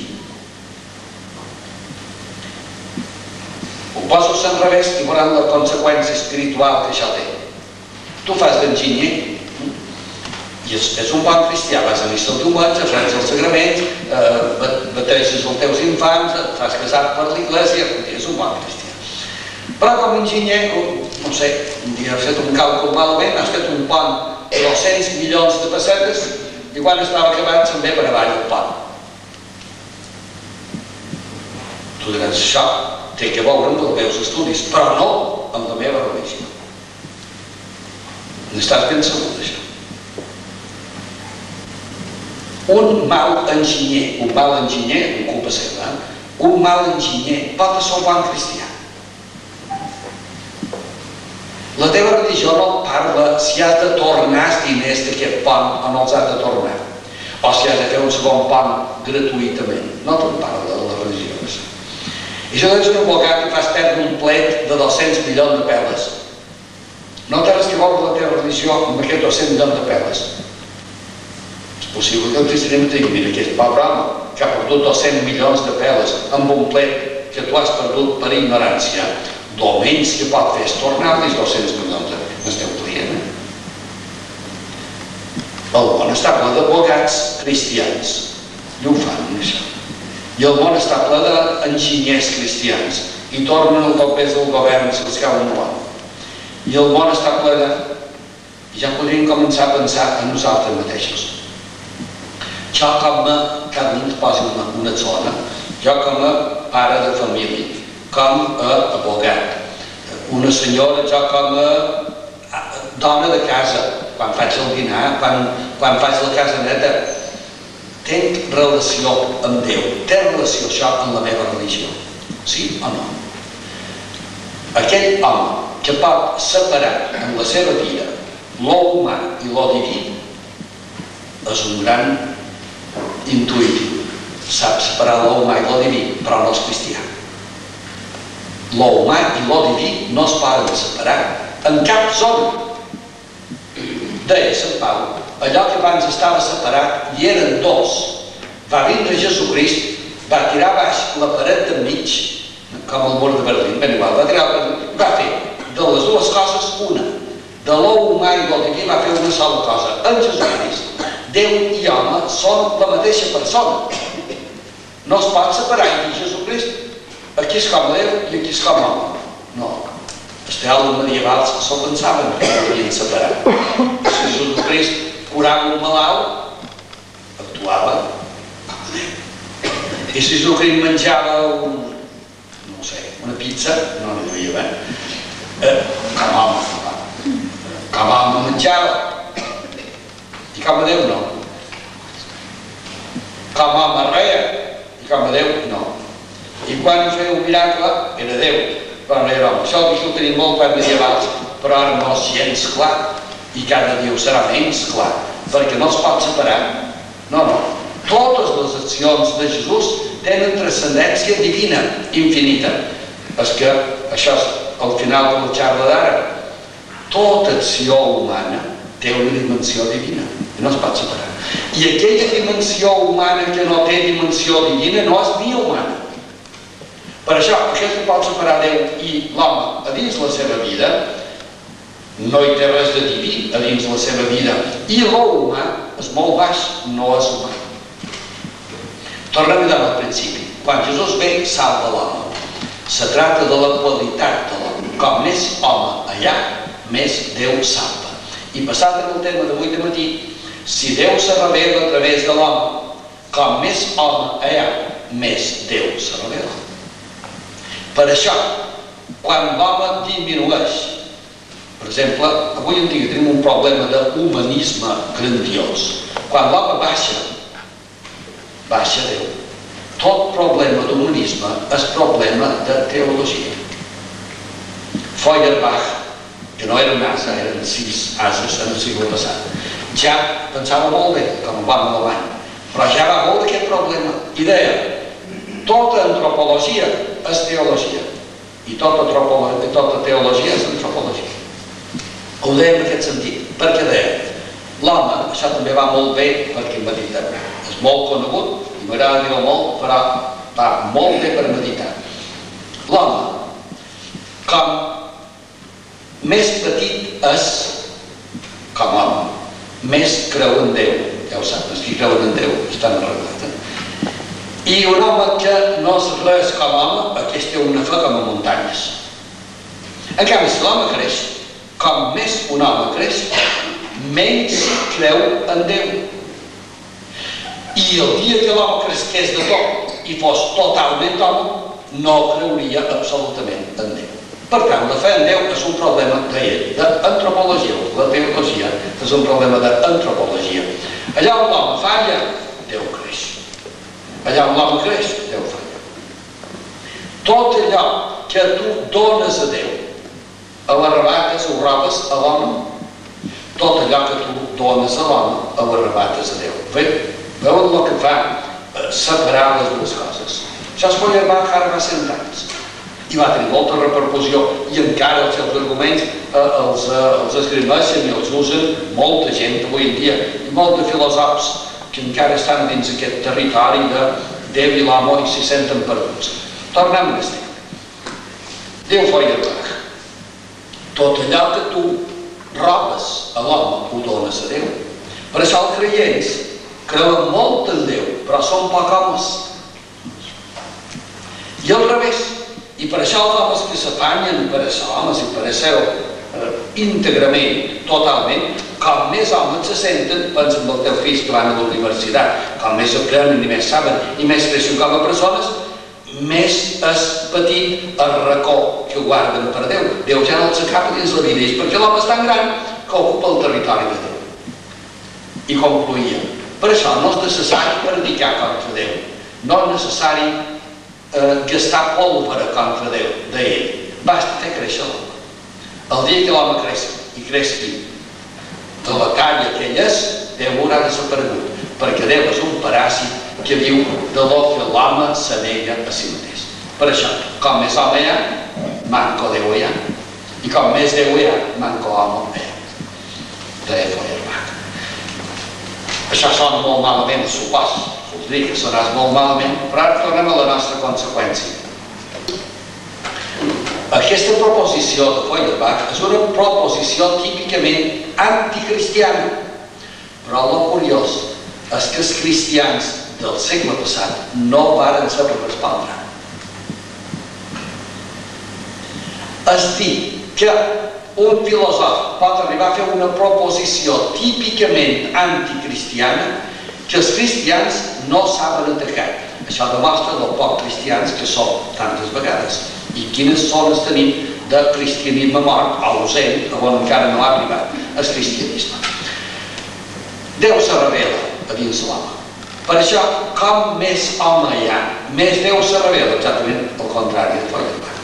Ho poso al revés i veuran la conseqüència espiritual que això té. Tu fas d'enginyer i és un bon cristià, vas a missa el diumenge, fas els sagraments, bateges els teus infants, fas casat per l'església, és un bon cristià. Però com a enginyer, no sé, un dia has fet un càlcul malament, has fet un pont de 200 milions de pessetes i quan estava acabat se'n ve per avall el pont. Tu diràs, això té que veure amb els meus estudis, però no amb la meva religió. N'estàs ben segur d'això. Un mal enginyer, en culpa seva, un mal enginyer pot ser un bon cristià. La teva religió no parla si has de tornar els diners d'aquest pont o no els has de tornar, o si has de fer un segon pont gratuïtament. No te'n parla de la religió. I si tens un advocat i fas perdre un plet de 200 milions de peles, no té res que veure la teva religió amb aquests 200 milions de peles. És possible que el cristianisme digui, mira, aquest pobre home que ha perdut 200 milions de peles amb un plet que tu has perdut per ignorància, el menys que pot fer és tornar-li 200 milions del teu client. El món està ple d'advocats cristians i ho fan, això. I el món està ple d'enginyers cristians i tornen el pes del govern si els cau un món. I el món està ple de... I ja podríem començar a pensar en nosaltres mateixos. Jo com a... Cada un posi una zona. Jo com a pare de família, com a advocat, una senyora, jo com a dona de casa, quan faig el dinar, quan faig la casa neta, tenc relació amb Déu, té relació això amb la meva religió, sí o no? Aquell home que pot separar en la seva vida lo humà i lo diví és un gran intuïtiu, sap separar lo humà i lo diví, però no és cristià. Lo humà i lo diví no es poden separar en cap zona. Deia Sant Pau, allò que abans estava separat i eren dos. Va vindre Jesucrist, va tirar baix la paret d'enmig, com el mur de Berlín, ben igual, va fer de les dues coses una. De lo humà i lo diví va fer una sola cosa. En Jesucrist, Déu i home són la mateixa persona. No es pot separar i dir Jesucrist, aquí és com Déu i aquí és com home. No. Els teòlegs medievals s'ho pensaven que no podien separar. Si Jesucrist curava un malalt, actuava com a Déu. I si Jesucrist menjava no sé, una pizza, no n'hi havia bé, com a home. Com a home menjava. I com a Déu no. Com a home reia i com a Déu no. I quan feia un miracle era Déu, però no era home. Això ho tenim molt per medievals, però ara no és gens clar i cada dia ho serà menys clar, perquè no es pot separar. No, no. Totes les accions de Jesús tenen transcendència divina, infinita. És que això és al final de la xarra d'ara. Tota acció humana té una dimensió divina i no es pot separar. I aquella dimensió humana que no té dimensió divina no és ni humana. Per això, aquest que pot separar Déu i l'home a dins la seva vida, no hi té res de diví a dins la seva vida. I l'humà és molt baix, no és humà. Tornem a dir al principi. Quan Jesús ve, salva l'home. Se tracta de la qualitat de l'home. Com més home allà, més Déu salva. I passant en el tema d'avui de matí, si Déu se revela a través de l'home, com més home allà, més Déu se revela. Per això, quan l'home disminueix, per exemple, avui en dia tenim un problema d'humanisme grandiós. Quan l'home baixa Déu. Tot problema d'humanisme és problema de teologia. Feuerbach, que no era un ase, eren 6 ases en el segle passat, ja pensava molt bé, com va amb l'any, però ja va veure aquest problema i deia: tota antropologia és teologia i tota teologia és antropologia. Ho deia en aquest sentit, perquè deia: l'home, això també va molt bé perquè medita, és molt conegut i m'agrada dir-ho molt, però va molt bé per meditar. L'home, com més petit és com home, més creu en Déu. Ja ho sap, els que creuen en Déu estan arreglats. I un home que no és res com home, aquest té una fe com a muntanyes. En canvi, si l'home creix, com més un home creix, menys creu en Déu. I el dia que l'home cresqués de tot i fos totalment home, no creuria absolutament en Déu. Per tant, la fe en Déu és un problema d'antropologia. La teologia és un problema d'antropologia. Allà on l'home falla, Déu creix. Allà on l'home creix, Déu falla. Tot allò que tu dones a Déu, a l'arrebates ho robes a l'home. Tot allò que tu dones a l'home, a l'arrebates a Déu. Veuen el que fa? Separar les dues coses. Això es Feuerbach ara fa 100 anys. I va tenir molta repercussió i encara els seus arguments els esgrimeixen i els usen molta gent avui en dia i molts de filòsofs que encara estan dins aquest territori de Déu i l'home i s'hi senten perduts. Tornem a l'estiu. Diu Feuerbach: tot allò que tu robes a l'home ho dones a Déu. Per això els creients creuen molt en Déu, però són poc homes. I al revés. I per això els homes que s'afanyen per a ser homes i per a ser íntegrament, totalment, com més homes se senten, pensa en els teus fills que van a la universitat, com més aprenen i més saben i més creixen com a persones, més és petit el racó que guarden per Déu. Déu ja no els acaba dins la vida, és perquè l'home és tan gran que ocupa el territori de Déu. I concloïa: per això no és necessari predicar contra Déu, no és necessari gastar pólvora contra Déu d'ell. Basta fer créixer l'home. El dia que l'home creixi i creixi de la talla que ell és, Déu haurà desaparegut, perquè Déu és un paràsit que viu de lo que l'home se nega a si mateix. Per això, com més home hi ha, manco Déu hi ha. I com més Déu hi ha, manco home hi ha. Deia Feuerbach. Això sona molt malament, suposo. Us dic que sonàs molt malament, però ara tornem a la nostra conseqüència. Aquesta proposició de Feuerbach és una proposició típicament anticristiana, però el curiós és que els cristians del segle passat no varen saber respondre. És dir, que un filòsof pot arribar a fer una proposició típicament anticristiana que els cristians no saben atacar. Això demostra el poc cristians que som tantes vegades i quines zones tenim de cristianisme mort o ausent, on encara no ha arribat el cristianisme. Déu se revela a dins l'home. Per això, com més home hi ha, més Déu se revela, exactament el contrari de Feuerbach.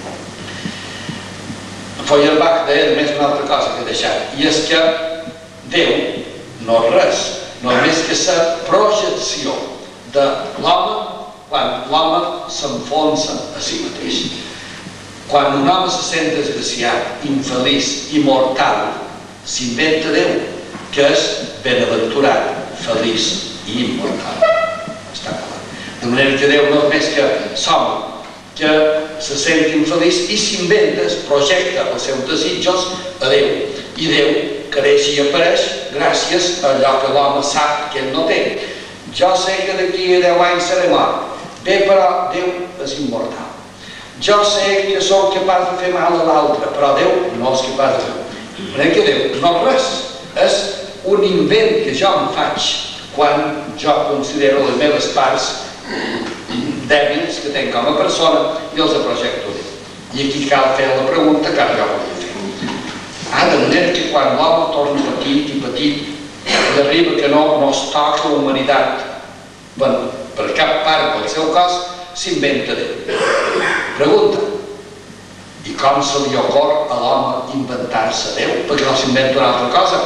Feuerbach deia més una altra cosa que he deixat, i és que Déu no és res, només que és la projecció de l'home quan l'home s'enfonsa a si mateix. Quan un home se sent desgraciat, infeliç i mortal, s'inventa Déu, que és benaventurat, feliç i immortal. Està clar. De manera que Déu no és més que l'home que se sent infeliç i s'inventa, es projecta els seus desitjos a Déu. I Déu creix i apareix gràcies a allò que l'home sap que ell no té. Jo sé que d'aquí a 10 anys seré mort. Bé, però Déu és immortal. Jo sé que sóc capaç de fer mal a l'altre, però Déu no és capaç de fer. Perquè Déu no és res. És un invent que jo em faig quan jo considero les meves parts dèbils que tenc com a persona i els projecto Déu. I aquí cal fer la pregunta que ara jo volia fer. De manera que quan l'home torna petit i petit i arriba que no es toca la humanitat per cap part del seu cos, s'inventa Déu. Pregunta: i com se li ocorre a l'home inventar-se Déu? Perquè no s'inventa una altra cosa.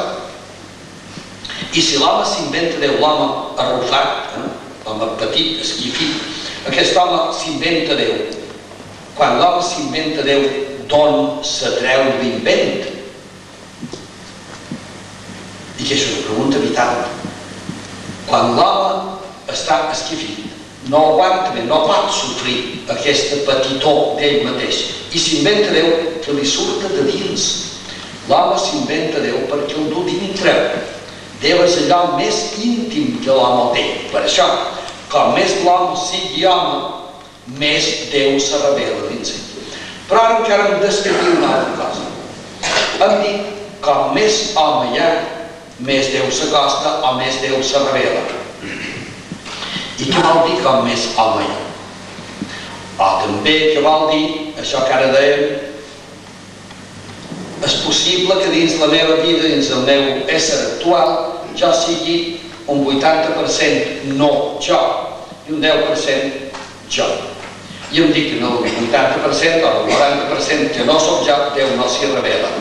I si l'home s'inventa Déu, l'home arrufat, l'home petit, esquifit, aquest home s'inventa Déu. Quan l'home s'inventa Déu, d'on se treu l'invent? I que és una pregunta vital. Quan l'home està esquifit, no aguanta bé, no pot sofrir aquesta petitor d'ell mateix i s'inventa Déu que li surta de dins. L'home s'inventa Déu perquè el du dintre. Déu és allò més íntim que l'home té. Per això, com més l'home sigui home, més Déu se revela dins ell. Però ara encara hem d'escriure una altra cosa. Hem dit, com més home hi ha, més Déu s'acosta o més Déu se revela. I què vol dir com més home hi ha? O també què vol dir, això que ara dèiem, és possible que dins la meva vida, dins el meu ésser actual, jo sigui un 80% no jo i un 10% jo. I em dic que en el 80% o el 90% que no soc jo, Déu no s'hi revela.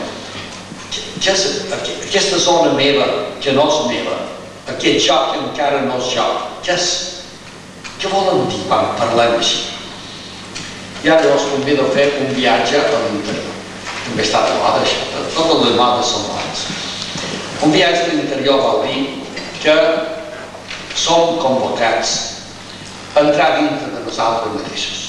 Aquesta zona meva, que no és meva, aquest jo que encara no és jo, què és? Què volen dir quan parlem així? I ara us convido a fer un viatge a l'interior. També està de moda això, totes les modes són modes. Un viatge a l'interior vol dir que som convocats a entrar dintre de nosaltres mateixos.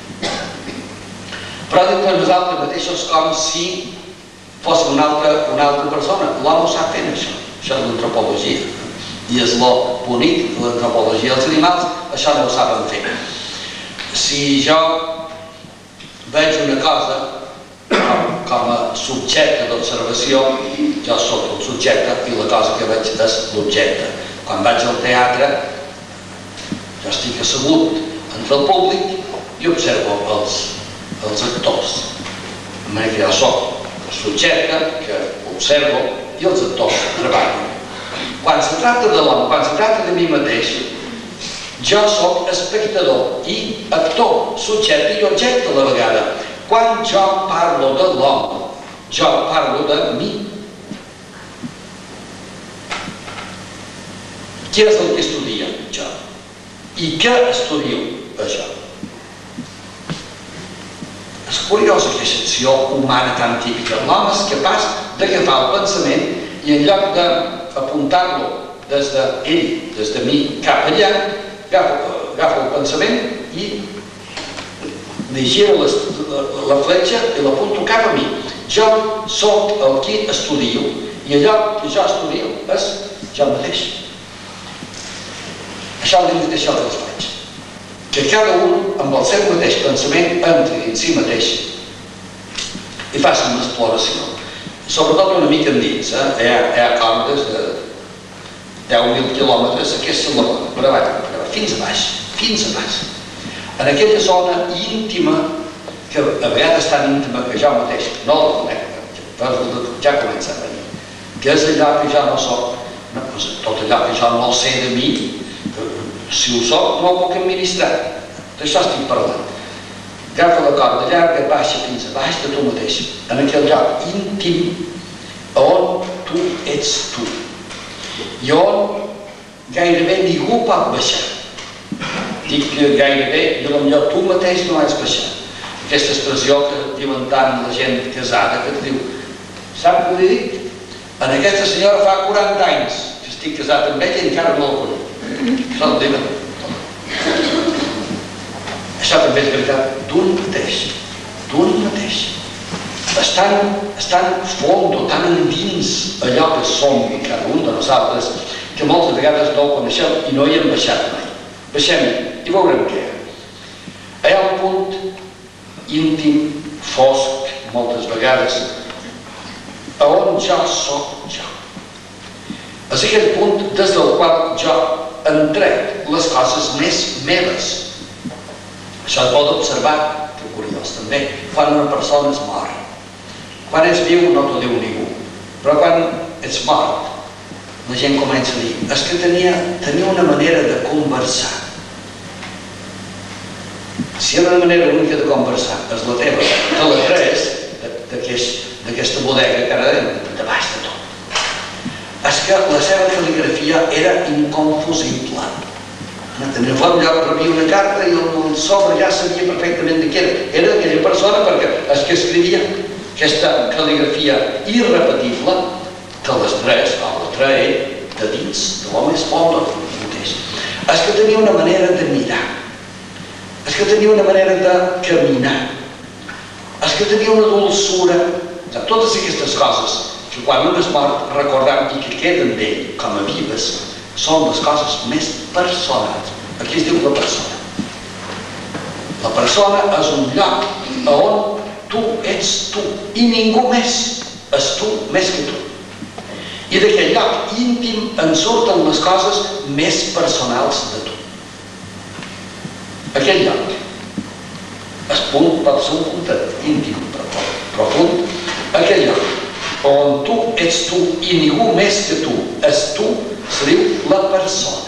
Però dintre de nosaltres mateixos com si fóssim una altra persona. L'home ho sap fent això és l'antropologia. I és el bonic de l'antropologia dels animals, això no ho saben fer. Si jo veig una cosa com a subjecte d'observació, jo soc el subjecte i la cosa que veig és l'objecte. Quan vaig al teatre, jo estic assegut entre el públic i observo els actors. De manera que jo soc el subjecte que observo i els actors treballen. Quan se tracta de l'home, quan se tracta de mi mateix, jo soc espectador i actor, subjecte i objecte a la vegada. Quan jo parlo de l'home, jo parlo de mi. Què és el que estudia jo? I què estudio això? És curiosa aquesta acció humana tan típica. L'home és capaç d'agafar el pensament i en lloc d'apuntar-lo des d'ell, des de mi, cap allà, agafa el pensament i li gira la fletxa i l'apunto cap a mi. Jo soc el que estudio i allò que jo estudio és jo mateix. Això vol dir això que els faig. Que cada un amb el seu mateix pensament entri en si mateix i faci una exploració. Sobretot una mica endins. Hi ha cordes de 10.000 quilòmetres, aquesta és la bona, per avall, fins a baix, fins a baix. En aquella zona íntima, que a vegades tan íntima que jo mateix no la conec, ja comença a venir, que és allò que jo no soc, tot allò que jo no sé de mi, si ho soc no ho puc administrar. D'això estic parlant. Agafa la corda llarga, baixa fins a baix de tu mateix, en aquell lloc íntim on tu ets tu i on gairebé ningú pot baixar. Dic que gairebé i potser tu mateix no has baixat. Aquesta expressió que diuen tant la gent casada, que et diu, sap què li dic? En aquesta senyora fa 40 anys que estic casat amb ella i encara no la conec. Això ho diuen. Això també és veritat d'un mateix, d'un mateix. És tan fondo, tan endins allò que som cada un de nosaltres, que moltes vegades no ho coneixem i no hi hem baixat mai. Baixem i veurem què. Hi ha un punt íntim, fosc, moltes vegades, on jo soc jo. És aquell punt des del qual jo entrec les coses més meves. Això es pot observar, que curiós també, quan una persona es mor. Quan és viu no t'ho diu ningú, però quan ets mort, la gent comença a dir, és que tenia una manera de conversar. Si una manera única de conversar és la teva, te l'ha pres d'aquesta bodega que ara de baix de tot. És que la seva cal·ligrafia era inconfusible. Tenia un lloc per enviar una carta i el sobre ja sabia perfectament de què era. Era d'aquella persona perquè és que escrivia aquesta cal·ligrafia irrepetible que les tres, o la trae de dins de l'home és poble mateix. És que tenia una manera de mirar, és que tenia una manera de caminar, és que tenia una dolçura. Totes aquestes coses que quan un es mort recordam i que queden d'ell com a vives són les coses més personals. Aquí es diu la persona. La persona és un lloc on tu ets tu i ningú més és tu més que tu. I d'aquell lloc íntim en surten les coses més personals de tu. Aquell lloc és punt, pot ser un puntet íntim, profund. Aquell lloc on tu ets tu i ningú més que tu és tu, se diu la persona.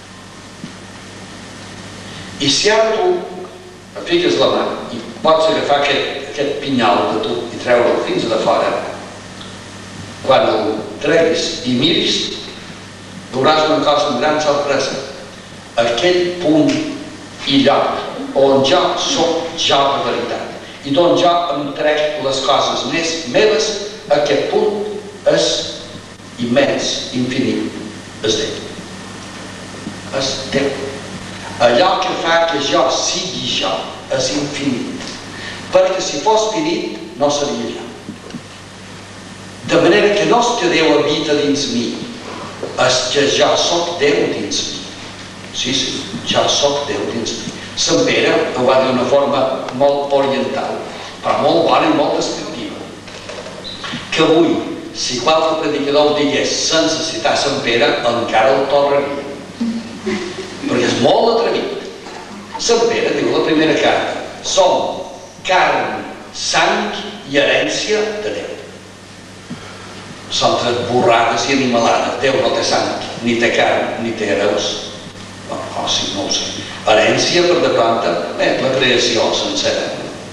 I si ara tu fiques la mà i pots agafar aquest pinyal de tu i treure'l fins a de fora, quan el treguis i miris, veuràs una cosa amb gran sorpresa. Aquell punt i lloc on jo soc jo de veritat i d'on jo em trec les coses més meves, aquest punt és immens, infinit, és Déu. És Déu. Allò que fa que jo sigui jo és infinit, perquè si fos finit no seria jo. De manera que no és que Déu habita dins mi, és que jo soc Déu dins mi. Sí, jo soc Déu dins mi. Sant Pere ho va dir d'una forma molt oriental, però molt bona i molt descriptiva. Que avui, si qualque predicador ho digués sense citar Sant Pere, encara el tornaria. Perquè és molt atrevit. Sant Pere diu la primera carta, som carn, sang i herència de Déu. Són tres borrades i animalades. Déu no té sang, ni té carn, ni té hereus. Oh, sí, no ho sé. Herència, per de planta, la creació sencera.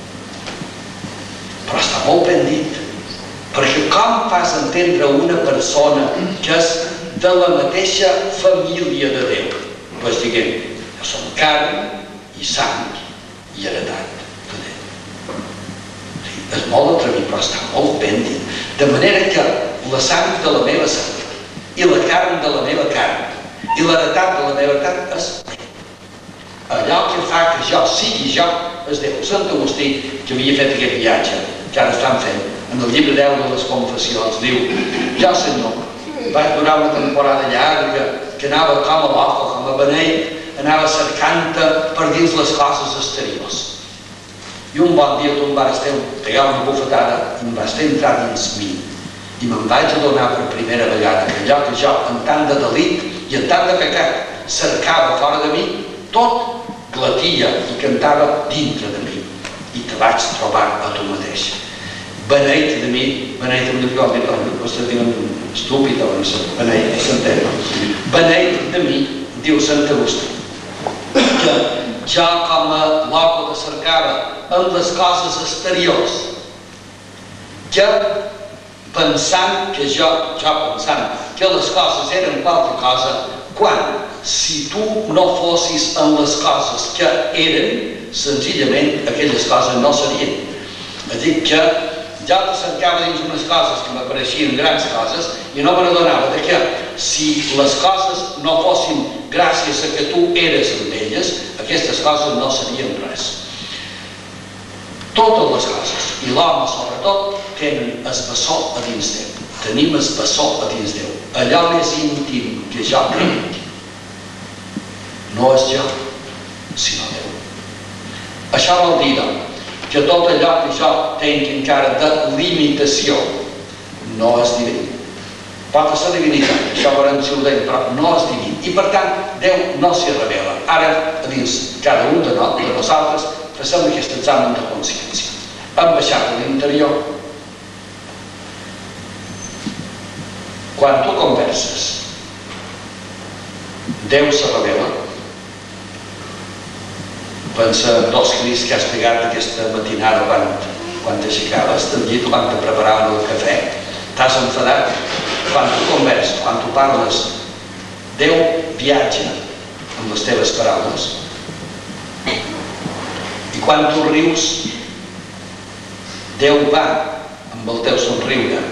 Però està molt ben dit, perquè com fas entendre una persona que és de la mateixa família de Déu? Doncs diguem, que som carn i sang i heretat de Déu. És molt atrevit, però està molt ben dit. De manera que la sang de la meva sang i la carn de la meva carn i l'heretat de la meva heretat és Déu. Allò que fa que jo sigui jo és Déu. Sant Agustí, que havia fet aquest viatge, que ara estan fent, en el llibre 10 de les Confessions, diu, jo, Senyor, vaig durar una temporada llarga que anava com a l'ofa, com a beneit, anava cercant-te per dins les coses exteriors. I un bon dia tu em vas pegar una bufetada i em vas fer entrar dins mi. I me'n vaig adonar per primera vegada que allò que jo, en tant de delit i en tant de pecat, cercava fora de mi, tot glatia i cantava dintre de mi. I te vaig trobar a tu mateix. Beneit de mi, beneit de mi, vostès diuen estúpid o no sé, beneit, s'entén. Beneit de mi, diu Sant Agustí, que jo com a loco que cercava en les coses exteriors, que pensant que jo pensant que les coses eren qualque cosa, quan si tu no fossis en les coses que eren, senzillament aquelles coses no serien. És a dir, que jo te cercava dins unes coses que m'apareixien grans coses i no me n'adonava que si les coses no fossin gràcies a que tu eres amb elles, aquestes coses no serien res. Totes les coses, i l'home sobretot, tenen el bessó a dins Déu. Tenim el bessó a dins Déu. Allò més íntim que jo crec no és jo, sinó Déu. Això vol dir, doncs, que tot allò que jo tenc encara de limitació no és diví. Pot ser divinitat, això veurem si ho deim, però no és diví. I per tant, Déu no s'hi revela. Ara, a dins cada un de nosaltres, passem aquest examen de consciència. Hem baixat a l'interior. Quan tu converses, Déu se revela. Pensa en dos crits que has pegat aquesta matinada quan t'aixecaves del llit, quan te preparaven el cafè. T'has enfadat. Quan tu converses, quan tu parles, Déu viatja amb les teves paraules. I quan tu rius, Déu va amb el teu somriure.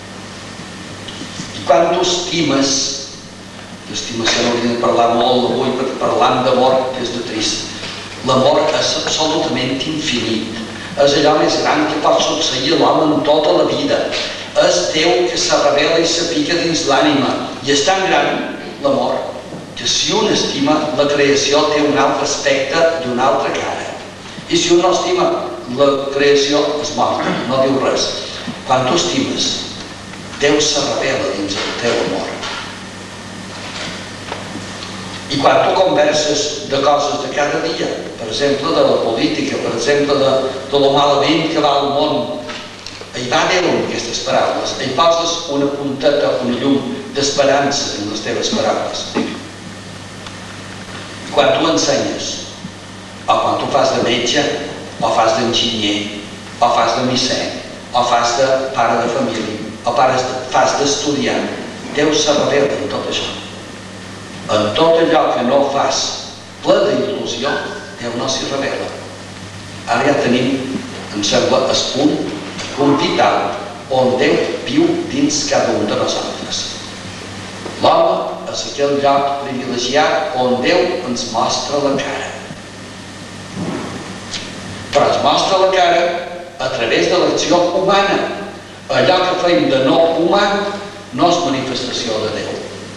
I quan tu estimes, l'estimació n'hauríem de parlar molt avui, perquè parlant d'amor és de trist. L'amor és absolutament infinit. És allò més gran que pot succeir a l'home en tota la vida. És Déu que se revela i se pica dins l'ànima. I és tan gran l'amor que si un estima, la creació té un altre aspecte i una altra cara. I si un no estima, la creació és morta, no diu res. Quan tu estimes, Déu se revela dins el teu amor. I quan tu converses de coses de cada dia, per exemple de la política, per exemple de lo malament que va al món, hi va Déu amb aquestes paraules, hi poses una punteta, una llum d'esperança en les teves paraules. I quan tu ensenyes, o quan tu fas de metge, o fas d'enginyer, o fas de misser, o fas de pare de família, o fas d'estudiant, Déu se revela en tot això. En tot allò que no fas ple d'il·lusió, Déu no s'hi revela. Ara ja tenim, em sembla, el punt vital on Déu viu dins cada un de nosaltres. L'home és aquell lloc privilegiat on Déu ens mostra la cara. Però ens mostra la cara a través de l'acció humana. Allò que fem de no humà no és manifestació de Déu.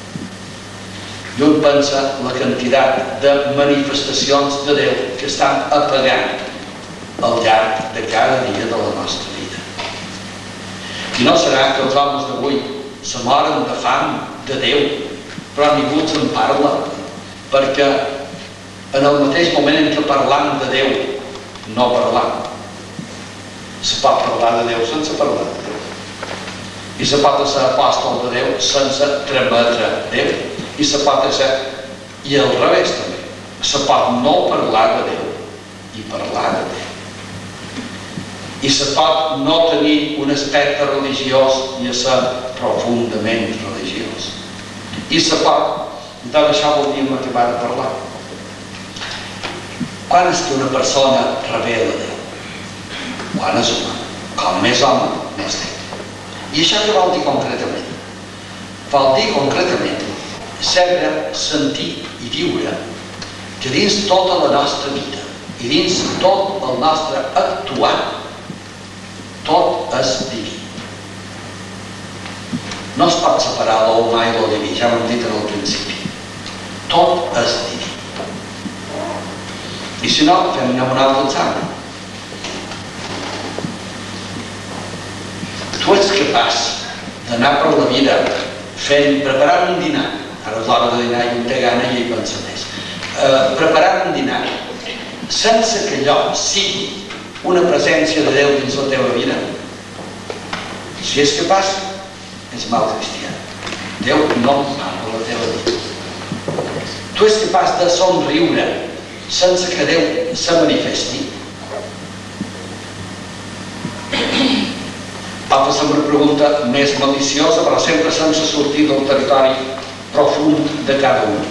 I un pensa la quantitat de manifestacions de Déu que estan apagant al llarg de cada dia de la nostra vida. I no serà que els homes d'avui se moren de fam de Déu, però ningú se'n parla, perquè en el mateix moment en què parlam de Déu, no parlam. Se pot parlar de Déu sense parlar de Déu. I se pot ser apòstol de Déu sense trametre Déu. I se pot ser, i al revés també, se pot no parlar de Déu i parlar de Déu. I se pot no tenir un aspecte religiós i ser profundament religiós. I se pot, doncs això vol dir acabar de parlar. Quan és que una persona revela Déu? Quan és home. Com més home, més Déu. I això què vol dir concretament? Vol dir concretament saber, sentir i viure que dins tota la nostra vida i dins tot el nostre actuar tot és diví. No es pot separar l'humà i lo diví, ja ho hem dit en el principi. Tot és diví. I si no, fem un altre examen. Tu ets capaç d'anar per la vida preparant un dinar. Ara és l'hora de dinar i un té gana i hi pensa més. Preparant un dinar sense que allò sigui una presència de Déu dins la teva vida. Si és capaç, és mal cristià. Déu no parla la teva vida. Tu ets capaç de somriure sense que Déu se manifesti. Va fer una pregunta més maliciosa, però sempre sense sortir del territori profund de cada un.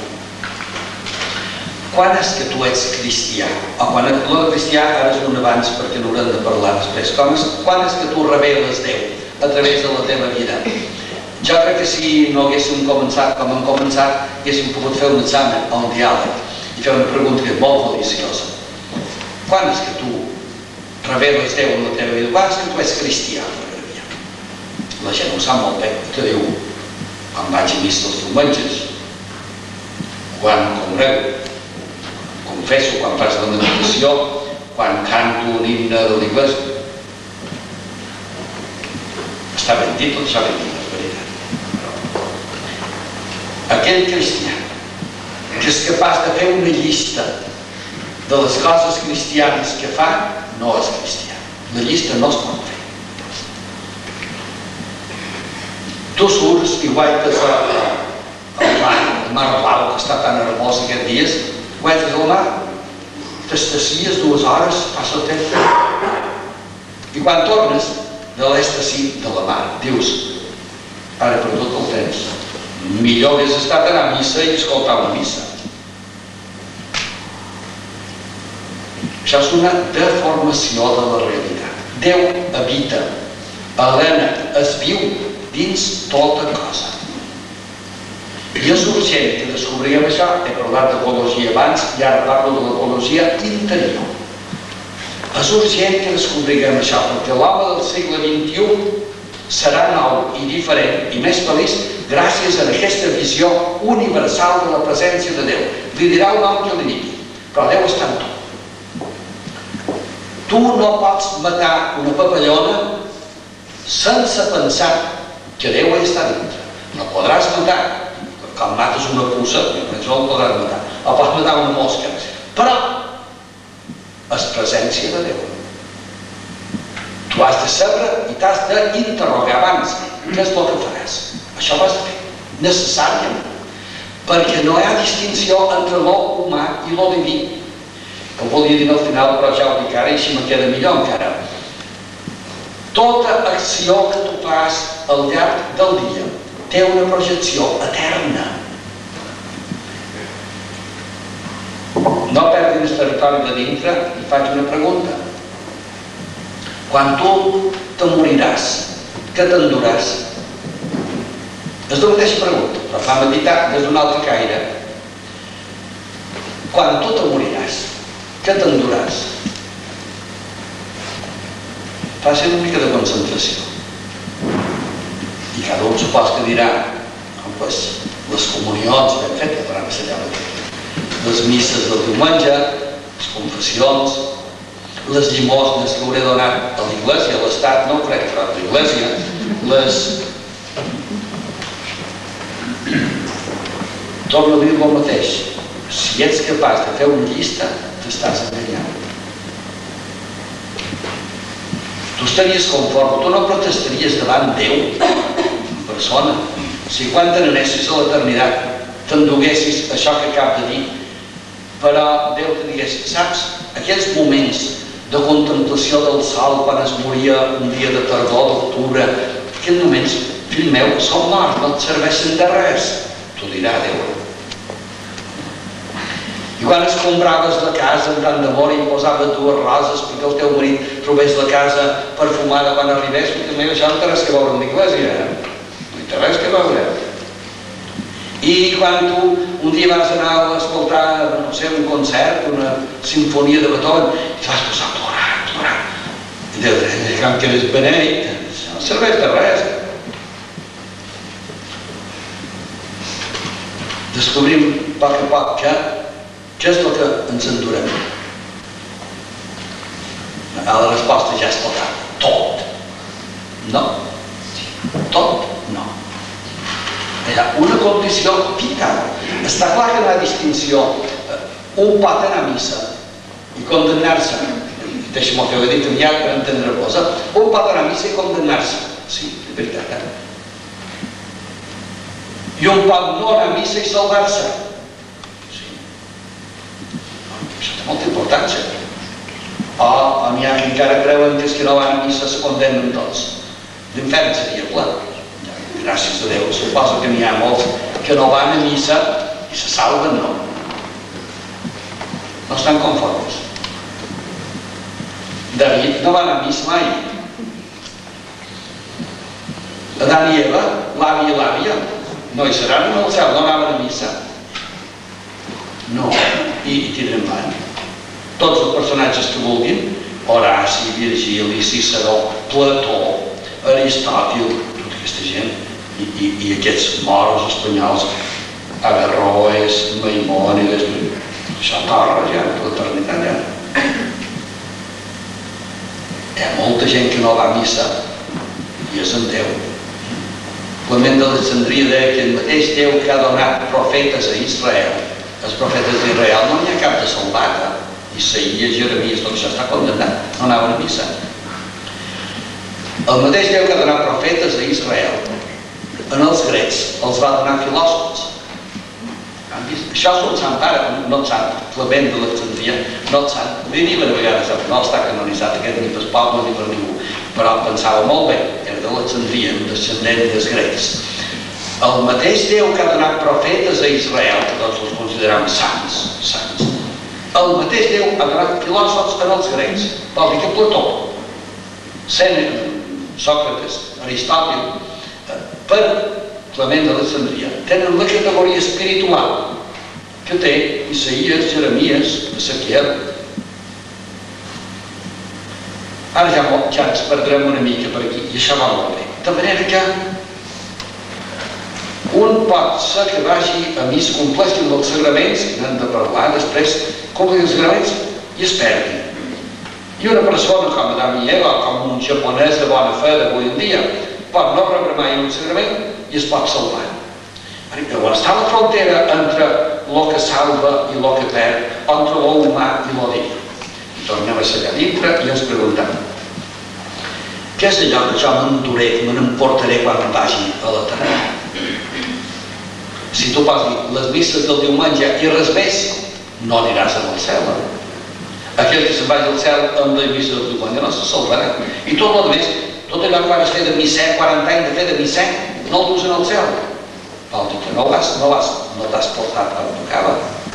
Quan és que tu ets cristià? O quan el de cristià ara és un abans perquè n'haurem de parlar després. Quan és que tu reveles Déu a través de la teva vida? Jo crec que si no haguéssim començat com hem començat, haguéssim pogut fer un examen o un diàleg i fer una pregunta que és molt deliciosa. Quan és que tu reveles Déu en la teva vida? Quan és que tu ets cristià? La gent ho sap molt bé, que diu quan vaig a missa els diumenges, quan congrego, confesso, quan faig la meditació, quan canto un himne de l'església. Està ben dit, tot això ben dit, és veritat. aquell cristià que és capaç de fer una llista de les coses cristianes que fa, no és cristià. La llista no es pot fer. Tu surts i guaites al mar blau, que està tan hermós aquests dies, guaites al mar, t'estacies 2 hores, passa el temps. I quan tornes de l'estací de la mar, dius, ara he perdut el temps. Millor hagués estat anar a missa i escoltar la missa. Això és una deformació de la realitat. Déu habita, Helena es viu dins tota cosa. I és urgent que descobriguem això. He parlat d'ecologia abans i ara parlo de l'ecologia interior. És urgent que descobriguem això, perquè l'home del segle XXI serà nou i diferent i més feliç gràcies a aquesta visió universal de la presència de Déu. Li dirà el nom que li digui, però Déu està en tot. Tu no pots matar una papallona sense pensar que Déu hi està dintre. No podràs matar. Quan mates una puça, no el podràs matar. O pots matar una mosca. Però és presència de Déu. Tu has de saber i t'has d'interrogar abans què és el que faràs. Això ho has de fer, necessàriament, perquè no hi ha distinció entre lo humà i lo diví. Que ho volia dir al final, però ja ho dic ara i així me queda millor encara. Tota acció que tu fas al llarg del dia té una projecció eterna. No perdin el territori de dintre i faig una pregunta. Quan tu te moriràs, què t'enduràs? És la mateixa pregunta, però fa meditar des d'un altre caire. Quan tu te moriràs, què t'enduràs? Faci una mica de concentració. I cada un supos que dirà les comunions ben fetes, per anar les misses del diumenge, les confessions, les llimosnes que hauré donat a l'Iglésia, a l'Estat, no ho crec, però a l'Iglésia, torno a dir el mateix. Si ets capaç de fer una llista, t'estàs enganyant. Tu estaries conforme, tu no protestaries davant Déu en persona. Si quan t'anessis a l'eternitat t'enduguessis això que acabo de dir, però Déu te digués, saps, aquells moments de contemplació del sol quan es moria un dia de tardor, d'octubre, aquells moments, fill meu, són morts, no et serveixen de res. T'ho dirà Déu. I quan escombraves la casa amb tant d'amor i posaves 2 roses perquè el teu marit trobés la casa perfumada quan arribés, perquè això no té res que veure amb l'Iglésia, no té res que veure. I quan tu un dia vas anar a escoltar, no sé, un concert, una sinfonia de Beethoven, i vas posar plorant. I Déu deia, com que eres beneit, això no serveix de res. Descobrim a poc que què és el que ens endurem? La resposta ja és total. Tot. No. Tot, no. Hi ha una condició vital. Està clar que no hi ha distinció. Un pot anar a missa i condemnar-se. Deixa'm el que ho he dit aviat per entendre-vos. Un pot anar a missa i condemnar-se. Sí, de veritat. I un pot no anar a missa i salvar-se. Això té molta importància. O n'hi ha que encara creuen que els que no van a missa es condemnen tots. L'infern seria ple. Gràcies a Déu, suposo que n'hi ha molts que no van a missa i se salven, no. No estan conformes. David no va anar a missa mai. Adán i Eva, l'àvia i l'àvia, no hi seran en el cel, no anaven a missa. No, i tindrem van. Tots els personatges que vulguin, Horaci, Virgili, Ciceró, Plató, Aristòtil, tota aquesta gent, i aquests moros espanyols, Averroes, Maimònides, això torra ja, l'eternitat ja. Hi ha molta gent que no va a missa i és en Déu. Clement d'Alexandria deia que el mateix Déu que ha donat profetes a Israel, els profetes d'Israel no n'hi ha cap de salvat. Isaïes, Jeremies, tot això està condemnat, no anaven a missa. El mateix Déu que ha donat profetes a Israel, en els grecs els va donar filòsofs. Això és el sant pare, no el sant Clement d'Alexandria, no el sant. Li diuen a vegades, no està canonitzat aquest ni per poble ni per ningú, però pensava molt bé, era d'Alexandria, un descendent dels grecs. El mateix Déu que ha donat profetes a Israel, que tots els considerem sants, el mateix Déu ha donat filòsofs en els grecs, vol dir que Plató, Sèneca, Sòcrates, Aristòtil, per Clement d'Alexandria, tenen la categoria espiritual que té Isaïes, Jeremies, Ezequiel. Ara ja ens perdrem una mica per aquí, i això va molt bé. De manera que un pot ser que vagi a missa, compleixi els sagraments, que n'hem de parlar després, compleixi els sagraments i es perdi. I una persona com Adam i Eva, com un japonès de bona fe d'avui en dia, pot no rebre mai un sagrament i es pot salvar. Però on està la frontera entre el que salva i el que perd, entre l'humà i el diví? I tornem a ser allà dintre i ens preguntem: què és allò que jo m'enduré, me n'emportaré quan em vagi a l'eternitat? Si tu pots dir les misses del diumenge i res més, no aniràs al cel. Aquell que se'n vagi al cel amb les misses del diumenge no se salvarà. I tot el més, tot allò que vas fer de missa, 40 anys de fer de missa, no el dus en el cel. Vol dir que no t'has portat com tocava.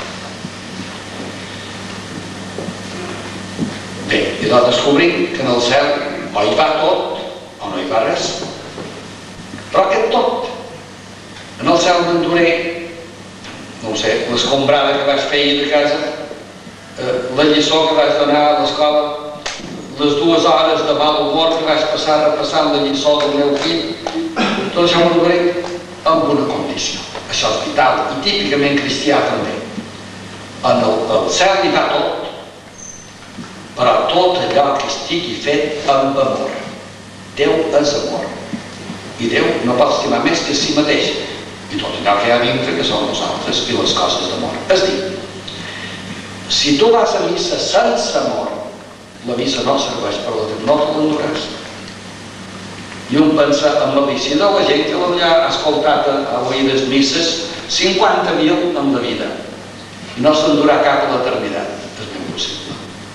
Bé, i doncs descobrim que en el cel o hi va tot o no hi va res. Però aquest tot, en el cel m'enduré, no ho sé, l'escombrada que vaig fer ahir de casa, la lliçó que vaig donar a l'escola, les 2 hores de mal humor que vaig passar repassant la lliçó del meu fill, tot això m'enduré amb una condició. Això és vital i típicament cristià també. En el cel hi va tot, però tot allò que estigui fet amb amor. Déu és amor. I Déu no pot estimar més que a si mateix. I tot allò que hi ha dintre, que són nosaltres, i les coses d'amor. És a dir, si tu vas a missa sense amor, la missa no serveix per la Déu, no te l'enduràs. I un pensa en malícia de la gent que potser ha escoltat a oïdes misses 50.000 en la vida i no s'endurà cap a l'eternitat. És ben possible.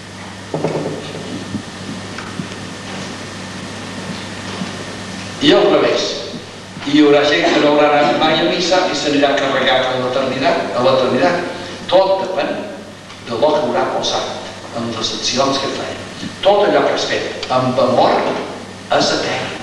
I al revés, hi haurà gent que no haurà anat mai a missa i s'anirà carregat a l'eternitat. Tot depèn de lo que haurà posat en les accions que fa. Tot allò que has fet amb amor és etern.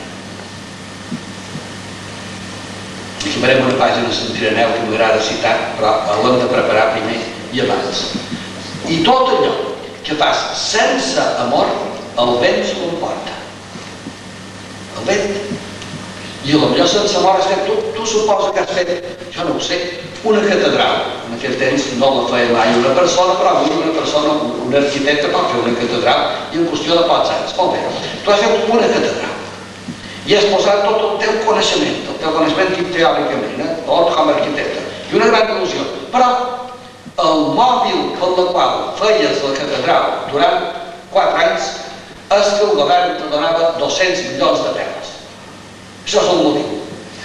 Aquí farem una pàgina a Sant Ireneu que m'agrada citar, però l'hem de preparar primer i abans. I tot allò que fas sense amor, el vent s'ho emporta. El vent. I potser sense amor has fet, tu suposa que has fet, jo no ho sé, una catedral. En aquell temps no la feia mai una persona, però avui una persona, un arquitecte pot fer una catedral i en qüestió de pocs anys. Molt bé, tu has fet una catedral i has posat tot el teu coneixement teòricament, tot com a arquitecte, i una gran il·lusió. Però el mòbil per la qual feies la catedral durant 4 anys és que el govern te donava 200 milions de peles. Això és el motiu.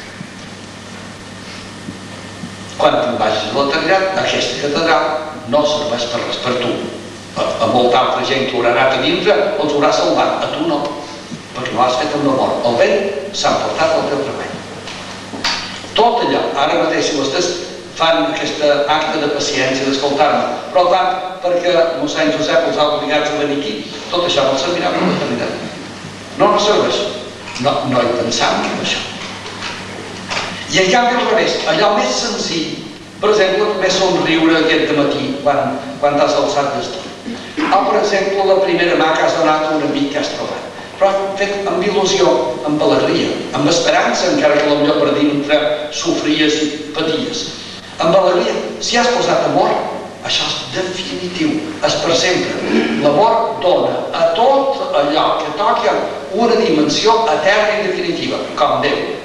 Quan te'n vagis a l'eternitat, aquesta catedral no serveix per res, per tu. A molta altra gent que haurà anat a dintre els haurà salvat, a tu no, perquè no has fet amb l'amor. El vent s'ha emportat el teu treball. Tot allò, ara mateix si vostès fan aquest acte de paciència d'escoltar-me, però fan perquè mossèn Josep els ha obligats a venir aquí, tot això no servirà per l'eternitat. No serveix. No hi pensam en això. I en canvi al revés, allò més senzill, per exemple, també somriure aquest matí quan t'has alçat d'estiu. O, per exemple, la primera mà que has donat a un amic que has trobat. Però fet amb il·lusió, amb alegria, amb esperança, encara que potser per dintre sofries i paties. Amb alegria, si has posat amor, això és definitiu, és per sempre. L'amor dona a tot allò que toca una dimensió eterna i definitiva, com Déu.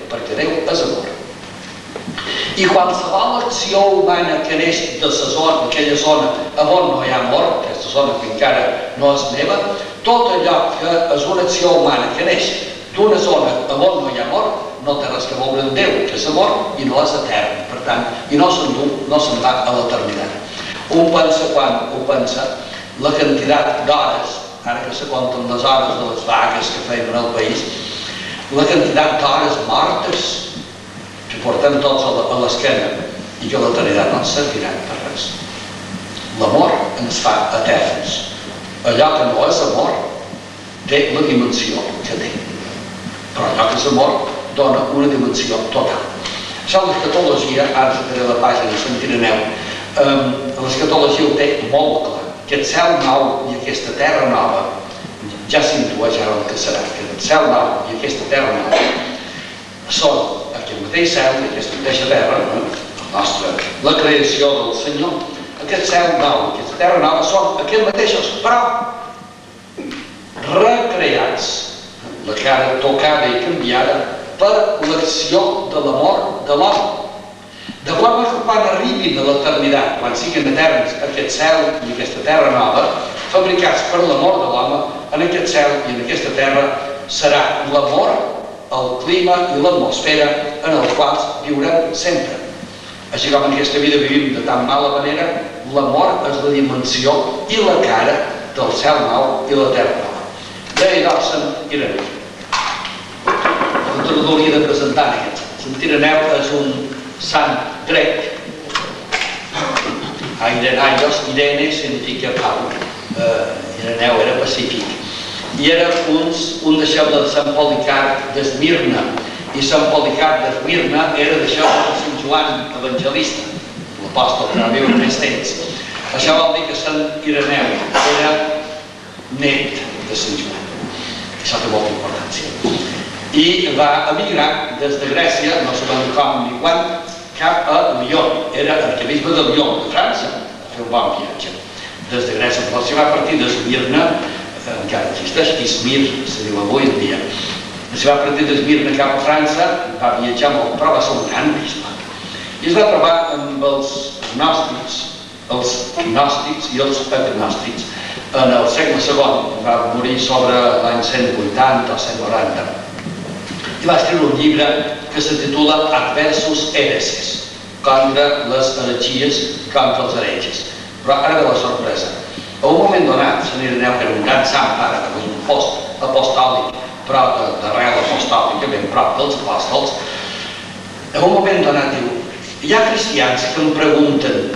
perquè Déu és amor. I qualsevol acció humana que neix d'aquella zona on no hi ha amor, aquesta zona que encara no és meva, tot allò que és una acció humana que neix d'una zona on no hi ha amor, no té res que veure amb Déu, que és amor, i no és etern, per tant, i no se'n va a l'eternitat. Un pensa, quan ho pensa, la quantitat d'hores, ara que se compten les hores de les vagues que feim en el país, la quantitat d'hores mortes que portem tots a l'esquena i que l'eternitat no ens servirà per res. L'amor ens fa eterns. Allò que no és amor té la dimensió que té. Però allò que és amor dona una dimensió total. Això l'escatologia, ara sacaré la pàgina i sentireu, l'escatologia ho té molt clar. Aquest cel nou i aquesta terra nova, ja s'intueix ara el que serà, aquest cel nou i aquesta terra nova són aquest mateix cel i aquesta mateixa terra, la creació del Senyor. Aquest cel nou i aquesta terra nova són aquests mateixos, però recreats, la cara tocada i canviada per l'acció de l'amor de l'home. De forma que quan arribin a l'eternitat, quan siguin eterns aquest cel i aquesta terra nova, fabricats per l'amor de l'home, en aquest cel i en aquesta terra serà l'amor, el clima i l'atmosfera en els quals viurem sempre. Així com en aquesta vida vivim de tan mala manera, l'amor és la dimensió i la cara del cel nou i la terra nova. Deia Sant Ireneu. La hauria de presentar aquest. Sant Ireneu és un sant grec. Irene significa pau. Ireneu era pacífic. I era un deixeble de Sant Policarp d'Esmirna. I Sant Policarp d'Esmirna era deixeble de Sant Joan Evangelista, l'apòstol que va viure més temps. Això vol dir que Sant Ireneu era net de Sant Joan. Això té molta importància. I va emigrar des de Grècia, no sabem com ni quan, cap a Lyon. Era arquebisbe de Lyon, de França, a fer un bon viatge. Des de Grècia, però si va partir d'Esmirna, encara existeix, Izmir, se diu avui en dia. Si va partir d'Esmirna cap a França, va viatjar molt, però va ser un gran bisbe. I es va trobar amb els gnòstics i els agnòstics. En el segle II, va morir sobre l'any 180 o 190. I va escriure un llibre que se titula Adversus Hereses, contra les heretgies, contra els heretges. Però ara ve la sorpresa. A un moment donat, Sant Ireneu, que era un gran sant pare, que és un post apostòlic, però d'arrel apostòlica, ben prop dels apòstols, a un moment donat diu, hi ha cristians que em pregunten,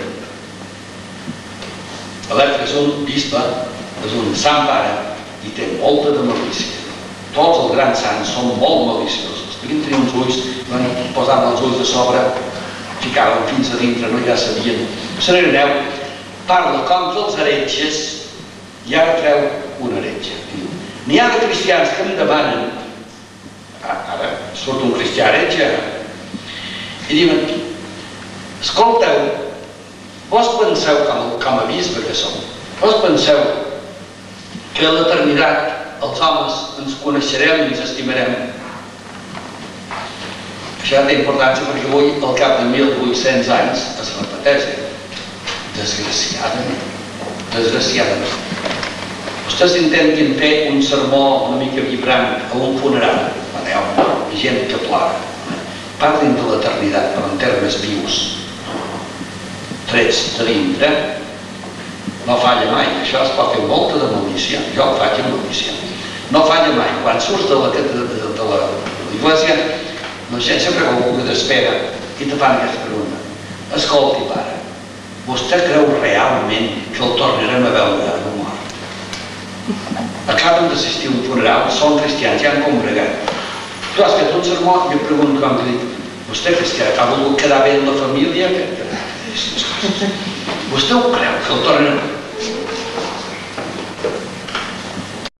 que és un bisbe, és un sant pare, i té molta de malícia. Tots els grans sants són molt maliciosos. Tenien uns ulls, van posar els ulls de sobre, ficaven fins a dintre, no ja sabien. Sant Ireneu parla contra els heretges i ara treu un heretge. N'hi ha de cristians que em demanen, ara surt un cristià heretge, i diuen, escolteu, vos penseu, com a bisbe que som, vos penseu que a l'eternitat els homes ens coneixerem i ens estimarem? Això té importància perquè avui, al cap de 1.800 anys, es repeteix. Desgraciadament. Vostès intentin fer un sermó una mica vibrant a un funeral. Aneu, gent que plora. Parlin de l'eternitat, però en termes vius. Trets de dintre. No falla mai. Això es pot fer molta de malícia. Jo ho faig amb malícia. No falla mai. Quan surts de l'església, la gent sempre que algú t'espera i te fan aquesta pregunta. Escolti, pare, vostè creu realment que el tornarem a veure en un mort? Acaben d'assistir a un funeral, són cristians, ja han congregat. Però has fet un sermó i em pregunto com que dic, vostè que ha volgut quedar bé en la família? Vostè ho creu que el tornarem?